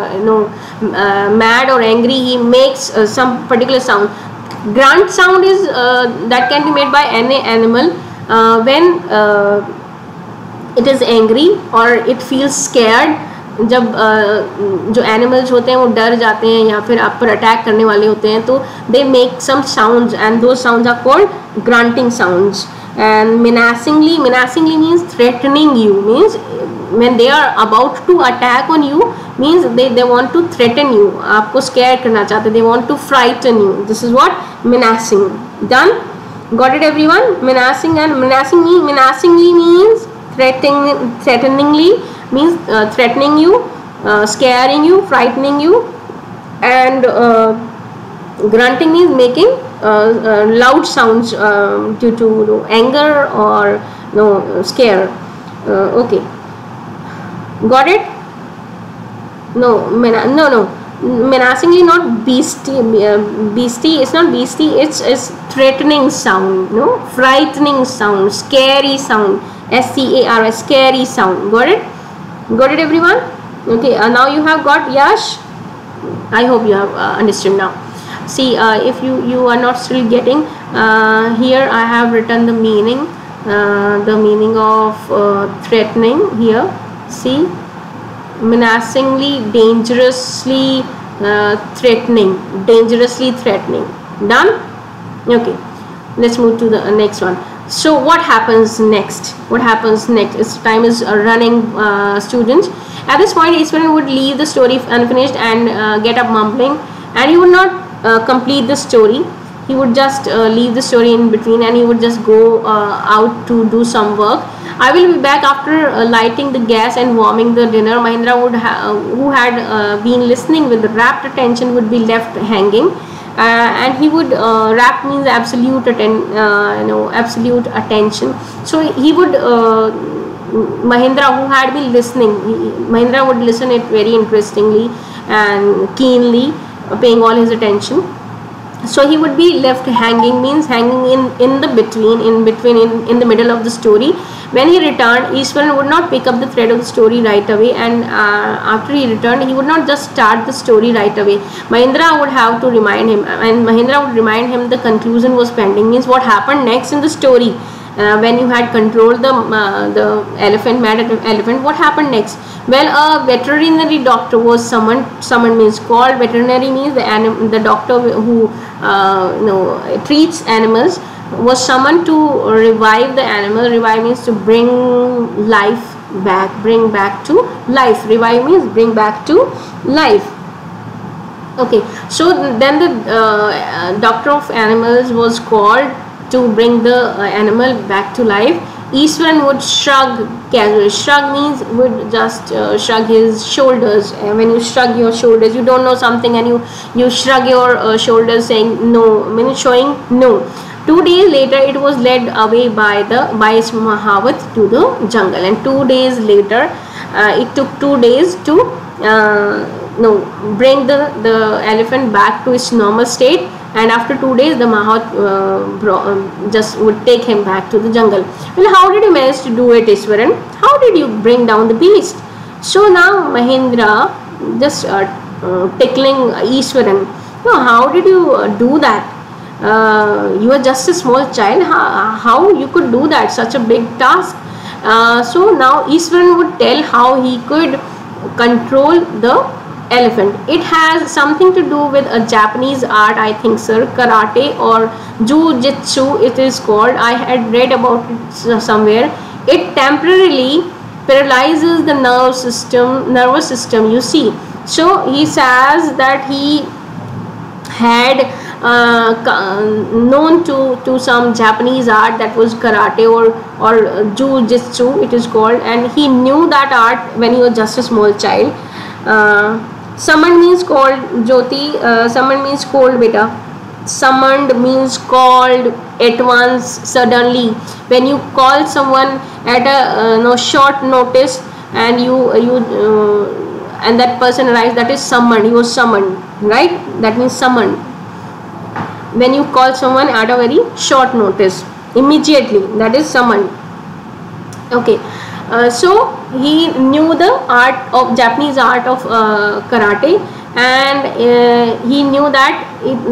mad or angry, he makes some particular sound. Grunt sound is that can be made by any animal when it is angry or it feels scared. जब जो animals होते हैं वो डर जाते हैं या फिर आप पर अटैक करने वाले होते हैं, तो they make some sounds and those sounds are called grunting sounds. And menacingly means threatening you, means when they are about to attack on you, means they want to threaten you, आपको scare करना चाहते, they want to frighten you. This is what menacing. Done? Got it, everyone? Menacingly means threateningly means threatening you, scaring you, frightening you, and grunting means making loud sounds due to anger or scare. Okay, got it? Menacingly, not beastie. Beastie, it's not beastie, it's threatening sound, frightening sound, scary sound, SCAR, scary sound. Got it, everyone? Okay, now you have got Yash. I hope you have understood now. See, if you are not still getting, here I have written the meaning of threatening here. See, menacingly, dangerously threatening. Done? Okay, let's move to the next one. So what happens next? Time is running, students. At this point, Easwaran would leave the story unfinished and get up mumbling, and he would not complete the story. He would just leave the story in between, and he would just go out to do some work. I will be back after lighting the gas and warming the dinner. Mahendra who had been listening with rapt attention, would be left hanging, and he would rapt means absolute absolute attention. So he would Mahendra, who had been listening, Mahendra would listen it very interestingly and keenly, paying all his attention. So he would be left hanging, means hanging in the middle of the story. When he returned, Easwaran would not pick up the thread of the story right away, and after he returned, he would not just start the story right away. Mahendra would have to remind him, and Mahendra would remind him the conclusion was pending, means what happened next in the story. When you had controlled the mad elephant, what happened next? Well, a veterinary doctor was summoned means called. Veterinary means the doctor who treats animals was summoned to revive the animal. Revive means to bring life back, bring back to life. Revive means bring back to life. Okay, so then the doctor of animals was called to bring the animal back to life, Eastwaran would shrug casually. Shrug means would just shrug his shoulders. When you shrug your shoulders, you don't know something and you shrug your shoulders, saying no, meaning showing no. 2 days later, it was led away by Mahawat to the jungle, and 2 days later, it took 2 days to bring the elephant back to its normal state. And after 2 days, the Mahawat just would take him back to the jungle. Well, how did you manage to do it, Easwaran? How did you bring down the beast? So now Mahendra just tickling Easwaran. How did you do that? You are just a small child. How you could do that? Such a big task. So now Easwaran would tell how he could control the elephant. It has something to do with a Japanese art, I think, sir, karate or jujitsu it is called. I had read about it somewhere. It temporarily paralyzes the nervous system, you see. So he says that he had known to some Japanese art, that was karate or jujitsu it is called, and he knew that art when he was just a small child. Summoned means called, Jyoti. Summoned means called, beta. Summoned means called at once, suddenly. When you call someone at a short notice, and and that person arrives, that is summoned. He was summoned, right? That means summoned. When you call someone at a very short notice, immediately, that is summoned. Okay. So he knew the art of Japanese art of karate, and he knew that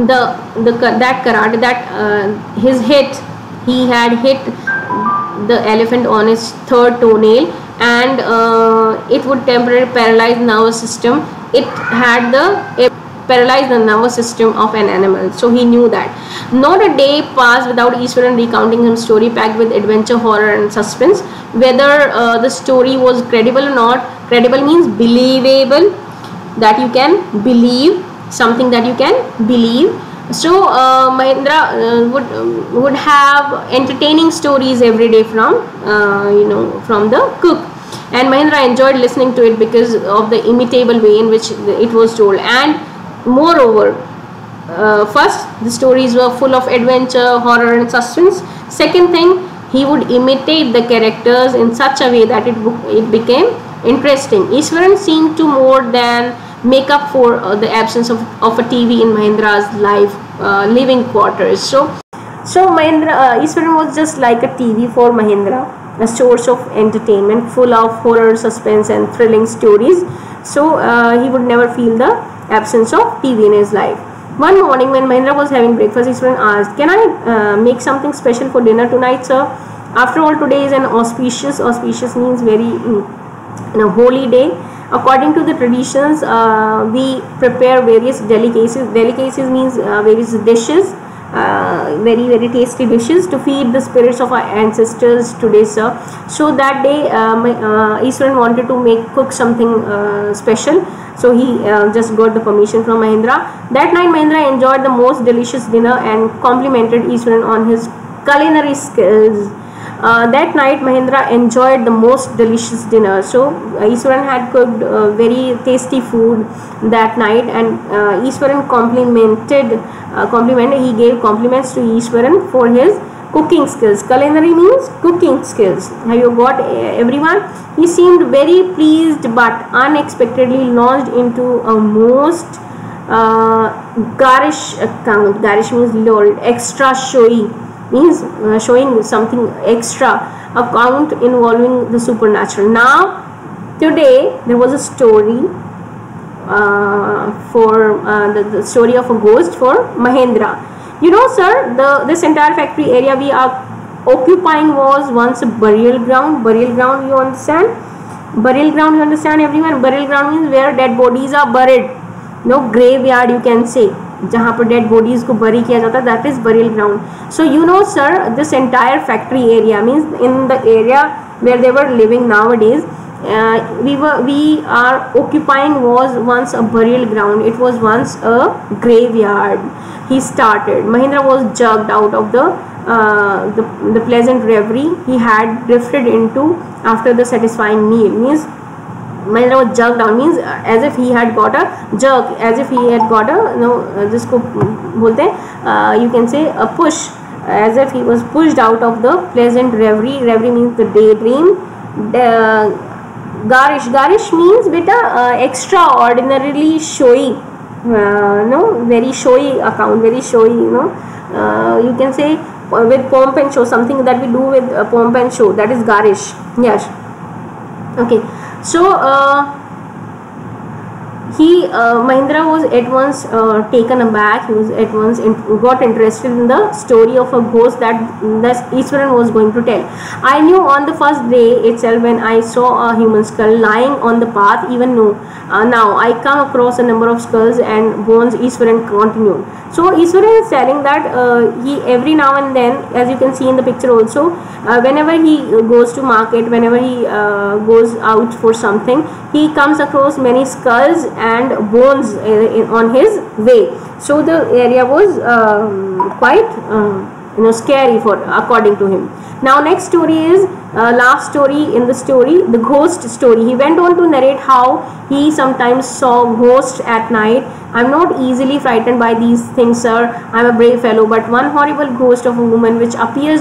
that karate, that he had hit the elephant on his third toenail, and it would temporarily paralyze the nervous system. It had paralyze the nervous system of an animal. So he knew that. Not a day passed without Easwaran recounting his story, packed with adventure, horror and suspense. Whether the story was credible or not. Credible means believable, that you can believe, something that you can believe. So Mahendra would have entertaining stories every day from from the cook, and Mahendra enjoyed listening to it because of the imitable way in which it was told. And moreover, first, the stories were full of adventure, horror and suspense. Second thing, he would imitate the characters in such a way that it became interesting. Easwaran seemed to more than make up for the absence of a TV in Mahendra's living quarters. So Easwaran was just like a TV for Mahendra, a source of entertainment full of horror, suspense and thrilling stories. So he would never feel the absence of TV in his life. One morning when Mahendra was having breakfast, Easwaran asked, "Can I make something special for dinner tonight, sir? After all, today is an auspicious means very holy day. According to the traditions, we prepare various delicacies. Delicacies means various dishes, very very tasty dishes to feed the spirits of our ancestors today, sir." So that day Easwaran wanted to cook something special, so he just got the permission from Mahendra. That night Mahendra enjoyed the most delicious dinner and complimented Easwaran on his culinary skills. That night Mahendra enjoyed the most delicious dinner. So Easwaran had cooked very tasty food that night, and Easwaran he gave compliments to Easwaran for his cooking skills. Culinary means cooking skills. Have you got everyone? He seemed very pleased, but unexpectedly launched into a most garish account. Garish means lurid. Extra showy means showing something extra, account involving the supernatural. Now today there was a story for the story of a ghost for Mahendra. You know, sir, this entire factory area we are occupying was once a burial ground. Burial ground, you understand? Burial ground, you understand, everyone? Burial ground means where dead bodies are buried. No, graveyard you can say, जहाँ पर dead bodies को bury किया जाता है, that is burial ground. So you know, sir, this entire factory area means in the area where they were living nowadays, we are occupying was once a burial ground. It was once a graveyard. He started. Mahindra was jerked out of the pleasant reverie he had drifted into after the satisfying meal. Means Mahindra was jerked down, means as if he had got a jerk, as if he had got a जिसको बोलते हैं you can say a push, as if he was pushed out of the pleasant reverie. Reverie means the daydream. Garish means beta extraordinarily showy, very showy account, very showy, you can say with pomp and show, something that we do with pomp and show, that is garish. Yes, okay. So Mahindra was at once taken aback. He was at once got interested in the story of a ghost that Easwaran was going to tell. I knew on the first day itself when I saw a human skull lying on the path. Even now I come across a number of skulls and bones. Easwaran continued. So Easwaran is telling that he every now and then, as you can see in the picture also, whenever he goes to market, whenever he goes out for something, he comes across many skulls and bones on his way. So the area was quite scary for according to him. Now next story is last story in the story, the ghost story. He went on to narrate how he sometimes saw ghosts at night. I'm not easily frightened by these things, sir. I'm a brave fellow, but one horrible ghost of a woman which appears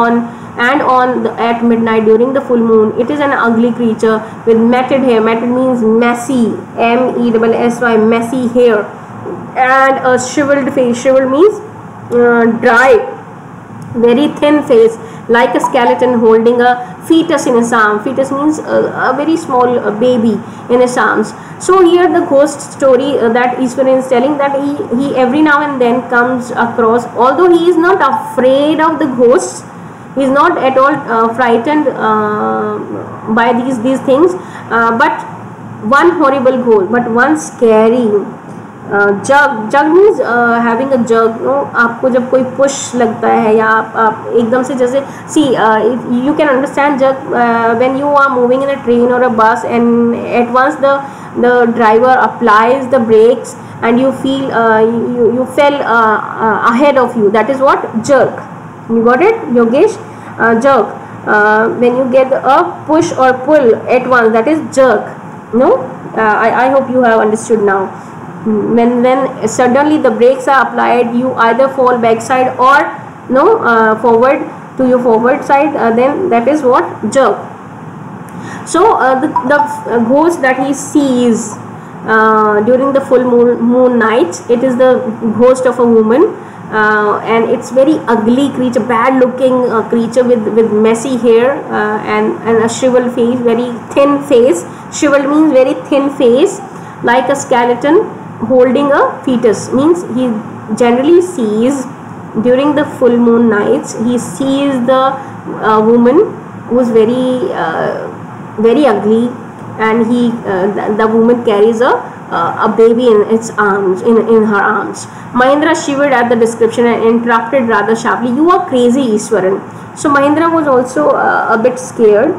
at midnight during the full moon. It is an ugly creature with matted hair. Matted means messy, M-E-S-S-Y, messy hair, and a shriveled face. Shriveled means dry, very thin face, like a skeleton holding a fetus in his arm. Fetus means a very small baby in his arms. So here the ghost story that Easwaran is telling, that he every now and then comes across, although he is not afraid of the ghosts, he is not at all frightened by these things, but one horrible ghost, but one scary jug means having a jug. आपको जब कोई push लगता है या आप एकदम से जैसे see you can understand jug when you are moving in a train or a bus and at once the driver applies the brakes and you feel you fell ahead of you. That is what jerk. You got it, Yogesh? Jerk. When you get a push or pull at once, that is jerk. No, I hope you have understood now. When suddenly the brakes are applied, you either fall backside or forward to your forward side, then that is what jerk. So the ghost that he sees during the full moon nights, it is the ghost of a woman, and it's very ugly creature, bad looking creature with messy hair and a shriveled face, very thin face. Shriveled means very thin face, like a skeleton holding a fetus. Means he generally sees during the full moon nights, he sees the woman who is very ugly, and the woman carries a baby in its arms, in her arms. Mahindra shivered at the description and interrupted rather sharply, "You are crazy, Easwaran." So Mahindra was also a bit scared.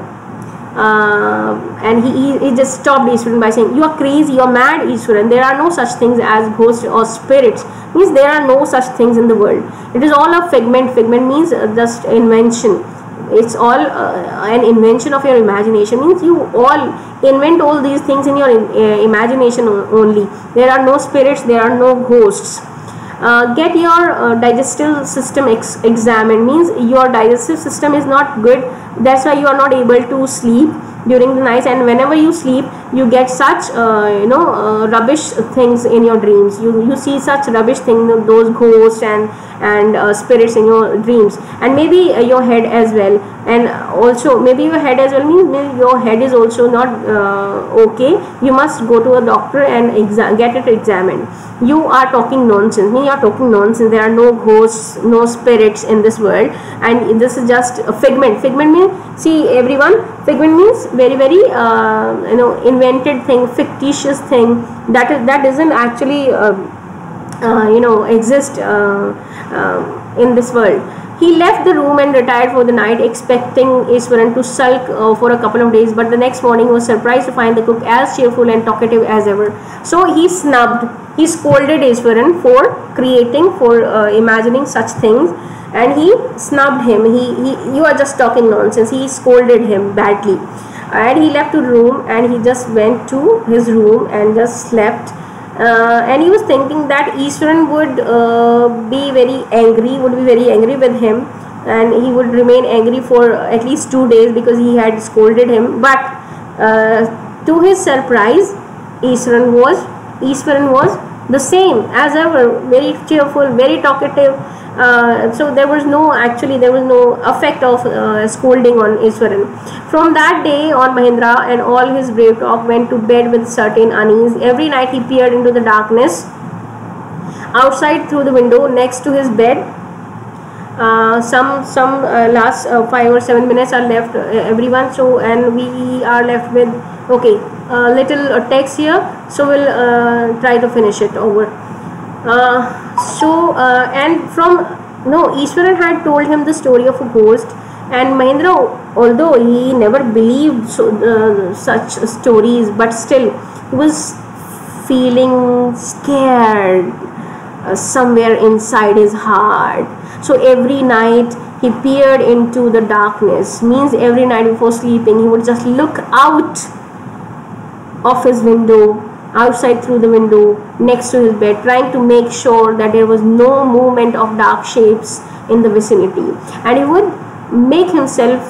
And he just stopped Easwaran by saying, "You are crazy, you are mad, Easwaran. There are no such things as ghosts or spirits." Means there are no such things in the world. It is all a figment. Figment means just invention. It's all an invention of your imagination. Means you all invent all these things in your imagination only. There are no spirits, there are no ghosts. Get your digestive system examined. Means your digestive system is not good, that's why you are not able to sleep during the night, and whenever you sleep you get such rubbish things in your dreams. You see such rubbish things, those ghosts and spirits in your dreams, and maybe your head as well, and also maybe your head as well means your head is also not okay. You must go to a doctor and get it examined. You are talking nonsense. You are talking nonsense. There are no ghosts, no spirits in this world, and this is just a figment. Figment means, see everyone, figment means very invented thing, fictitious thing that doesn't actually exist in this world. He left the room and retired for the night, expecting Iswaran to sulk for a couple of days, but the next morning he was surprised to find the cook as cheerful and talkative as ever. So he scolded Iswaran for creating, for imagining such things, and he snubbed him. You are just talking nonsense. He scolded him badly, and he left the room and he just went to his room and just slept. And he was thinking that Iswaran would be very angry with him, and he would remain angry for at least 2 days because he had scolded him. But to his surprise, Iswaran was the same as ever, very cheerful, very talkative. So there was no effect of scolding on Iswaran. From that day on, Mahendra and all his brave talk went to bed with certain unease. Every night he peered into the darkness outside through the window next to his bed. Some last 5 or 7 minutes are left, everyone. So, and we are left with little text here. So we'll try to finish it over. Iswaran had told him the story of a ghost, and Mahendra, although he never believed such stories, but still he was feeling scared somewhere inside his heart. So every night he peered into the darkness, means every night before sleeping he would just look out of his window, outside through the window next to his bed, trying to make sure that there was no movement of dark shapes in the vicinity. And he would make himself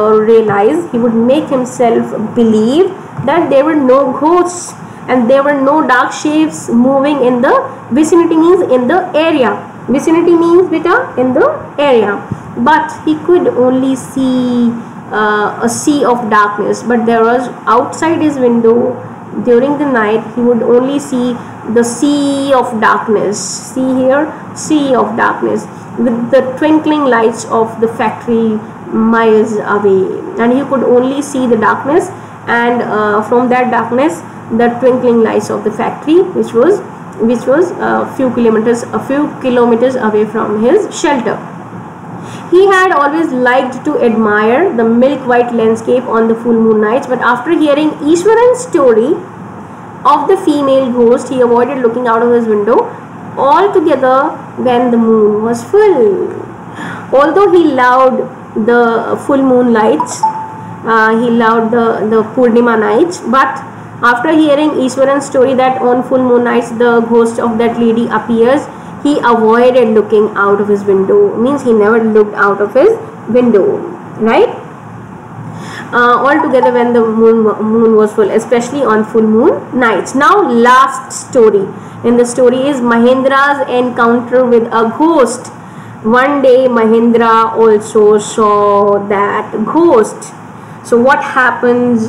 believe that there were no ghosts and there were no dark shapes moving in the vicinity, means in the area. Vicinity means beta in the area. But he could only see a sea of darkness. But there was outside his window during the night, he would only see the sea of darkness. See here, sea of darkness with the twinkling lights of the factory miles away, and he could only see the darkness, and from that darkness the twinkling lights of the factory, which was a few kilometers away from his shelter. He had always liked to admire the milk white landscape on the full moon nights, but after hearing Iswaran's story of the female ghost, he avoided looking out of his window altogether when the moon was full. Although he loved the full moon lights, he loved the Purnima nights, but after hearing Iswaran's story that on full moon nights the ghost of that lady appears, he avoided looking out of his window. Means he never looked out of his window, right? Altogether when the moon was full, especially on full moon nights. Now last story in the story is Mahendra's encounter with a ghost. One day Mahendra also saw that ghost. So what happens?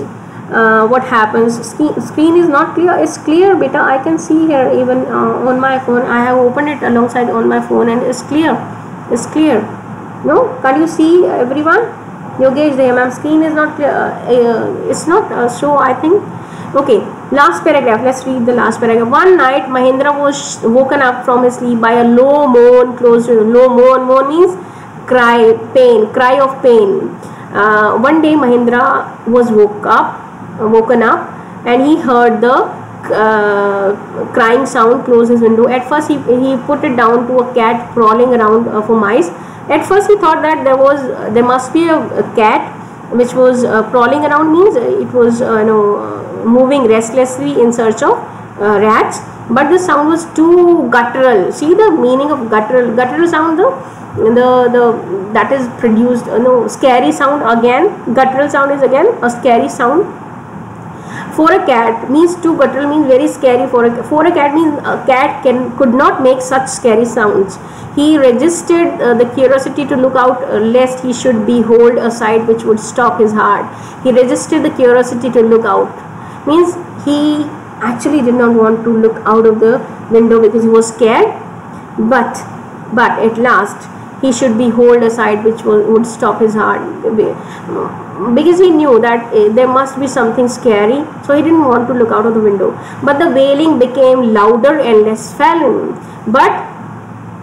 Screen is not clear. It's clear, beta. I can see here even on my phone. I have opened it alongside on my phone and it's clear. It's clear. No, can you see everyone? Yogesh Ma'am, screen is not clear. It's not so, I think. Okay, last paragraph. Let's read the last paragraph. One night Mahendra was woken up from his sleep by a low moan close to him. Low moan. Moan means cry of pain. One day Mahendra was woken up and he heard the crying sound close his window. At first he put it down to a cat crawling around for mice. At first he thought that there must be a cat which was crawling around, means it was moving restlessly in search of rats, but the sound was too guttural. See the meaning of guttural sound, that is produced scary sound. Again, guttural sound is again a scary sound. For a cat means too guttural, means very scary. For a cat means a cat could not make such scary sounds. He registered the curiosity to look out lest he should behold a sight which would stop his heart. He registered the curiosity to look out, means he actually did not want to look out of the window because he was scared, but at last he should behold a sight which would stop his heart, because he knew that there must be something scary, so he didn't want to look out of the window. But the wailing became louder and less fallen. But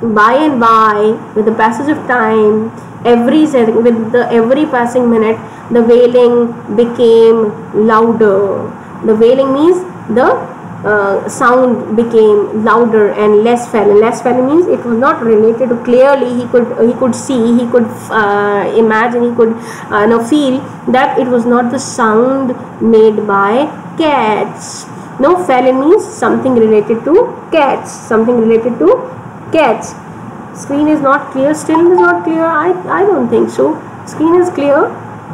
By and by, with the passage of time, every passing minute, the wailing became louder. The wailing means the sound became louder and less fell. Less fell means it was not related to clearly. He could see, he could imagine, he could feel that it was not the sound made by cats. No, fell means something related to cats. Something related to cats. Screen is not clear. Still is not clear. I don't think so. Screen is clear.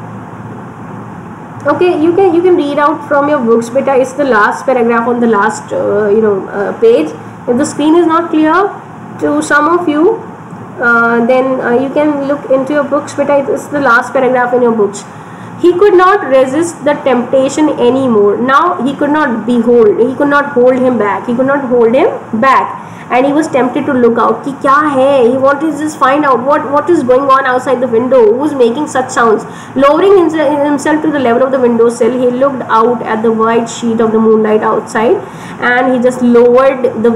Okay, you can read out from your books, beta. It's the last paragraph on the last page. If the screen is not clear to some of you, then you can look into your books, beta. It's the last paragraph in your books. He could not resist the temptation anymore. Now he could not hold him back. He could not hold him back. And he was tempted to look out. Ki kya hai? He wanted to just find out what is going on outside the window. Who's making such sounds? Lowering himself to the level of the windowsill, he looked out at the white sheet of the moonlight outside, and he just lowered the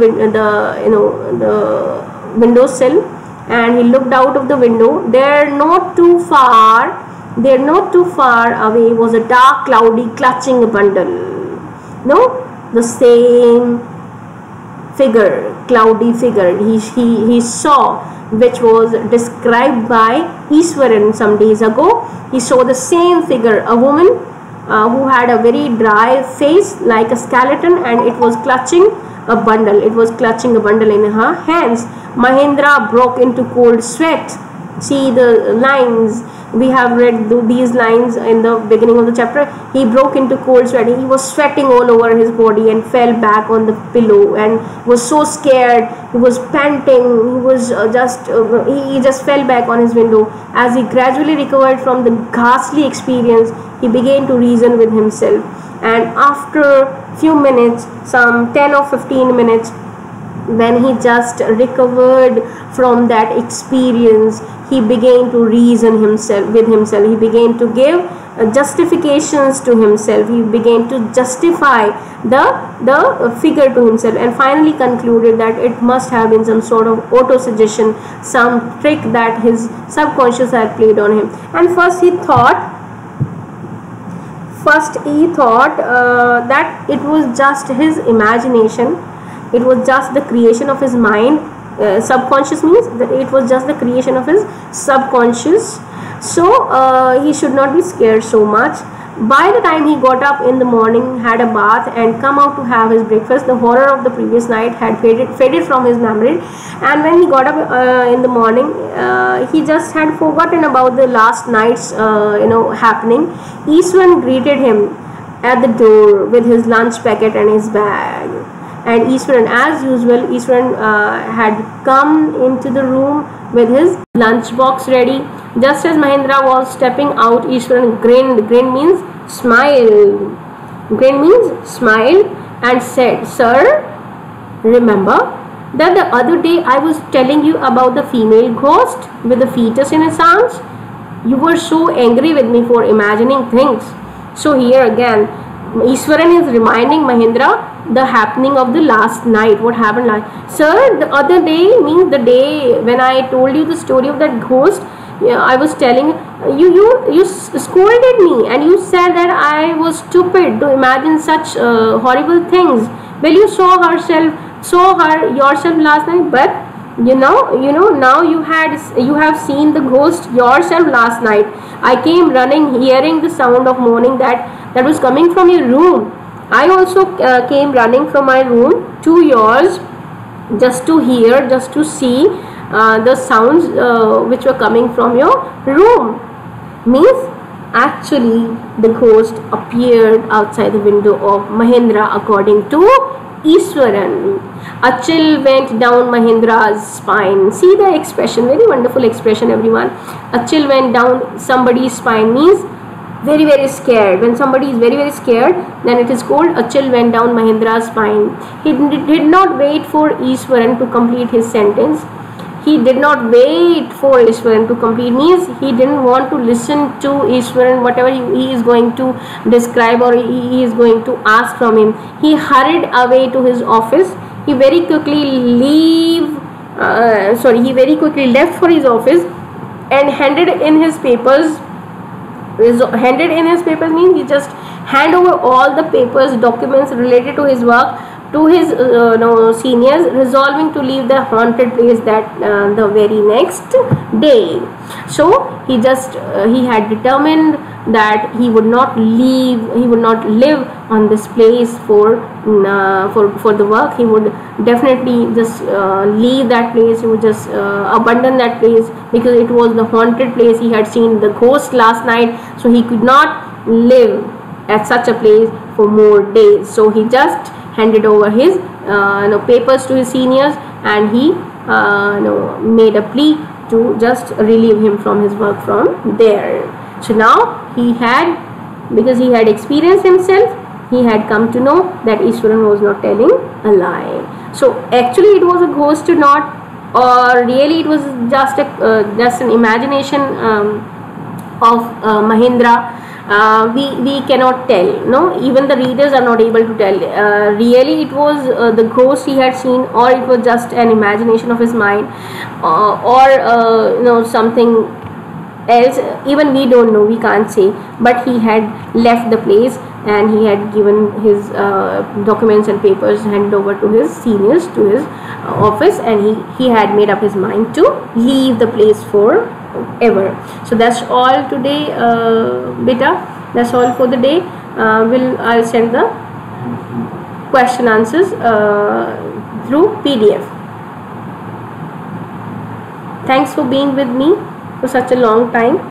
windowsill, and he looked out of the window. There, not too far away, was a dark, cloudy, clutching bundle. No, the same figure, cloudy figure he saw, which was described by Easwaran some days ago. He saw the same figure, a woman who had a very dry face like a skeleton, and it was clutching a bundle. In her hands. Mahendra broke into cold sweat. See the lines. We have read these lines in the beginning of the chapter. He broke into cold sweat. He was sweating all over his body and fell back on the pillow and was so scared. He was panting. He was he just fell back on his window. As he gradually recovered from the ghastly experience, he began to reason with himself. And after few minutes, some 10 or 15 minutes, when he just recovered from that experience, he began to reason with himself. He began to give justifications to himself. He began to justify the figure to himself, and finally concluded that it must have been some sort of auto-suggestion, some trick that his subconscious had played on him. And first he thought that it was just his imagination. It was just the creation of his mind. Subconscious means that it was just the creation of his subconscious. So he should not be scared so much. By the time he got up in the morning, had a bath, and come out to have his breakfast, the horror of the previous night had faded from his memory. And when he got up in the morning, he just had forgotten about the last night's happening. Easwaran greeted him at the door with his lunch packet and his bag. And Easwaran, as usual, had come into the room with his lunch box ready. Just as Mahendra was stepping out, Easwaran grinned. Grin means smile. Grin means smile, and said, "Sir, remember that the other day I was telling you about the female ghost with the fetus in his arms? You were so angry with me for imagining things." So here again, Easwaran is reminding Mahendra the happening of the last night. What happened last? Sir, the other day means the day when I told you the story of that ghost. I was telling you scolded me, and you said that I was stupid to imagine such horrible things. Well, you saw yourself last night, but now you have seen the ghost yourself last night. I came running, hearing the sound of moaning that was coming from your room. I also came running from my room to yours, just to hear, just to see the sounds which were coming from your room. Means actually the ghost appeared outside the window of Mahendra, according to Easwaran. A chill went down Mahendra's spine. See the expression, very wonderful expression, everyone. A chill went down somebody's spine means very, very scared. When somebody is very, very scared, then it is called a chill went down Mahendra's spine. He did not wait for Easwaran to complete his sentence. He did not wait for Easwaran to complete, means he didn't want to listen to Easwaran, whatever he is going to describe or he is going to ask from him. He hurried away to his office. He very quickly he very quickly left for his office and handed in his papers. Handed in his papers means he just hand over all the papers, documents related to his work to his seniors, resolving to leave the haunted place that the very next day. So he had determined that he would not live on this place for the work. He would definitely just leave that place. He would just abandon that place, because it was the haunted place. He had seen the ghost last night, so he could not live at such a place for more days. So he just handed over his papers to his seniors, and he made a plea to just relieve him from his work from there. So now because he had experienced himself, he had come to know that Easwaran was not telling a lie. So actually it was a ghost or not, or really it was just an imagination of Mahendra. We cannot tell. No, even the readers are not able to tell. Really it was the ghost he had seen, or it was just an imagination of his mind, or something else. Even we don't know, we can't say. But he had left the place, and he had given his documents and papers handed over to his seniors, to his office, and he had made up his mind to leave the place forever. So that's all today, beta. That's all for the day. I'll send the question answers through PDF. Thanks for being with me for such a long time.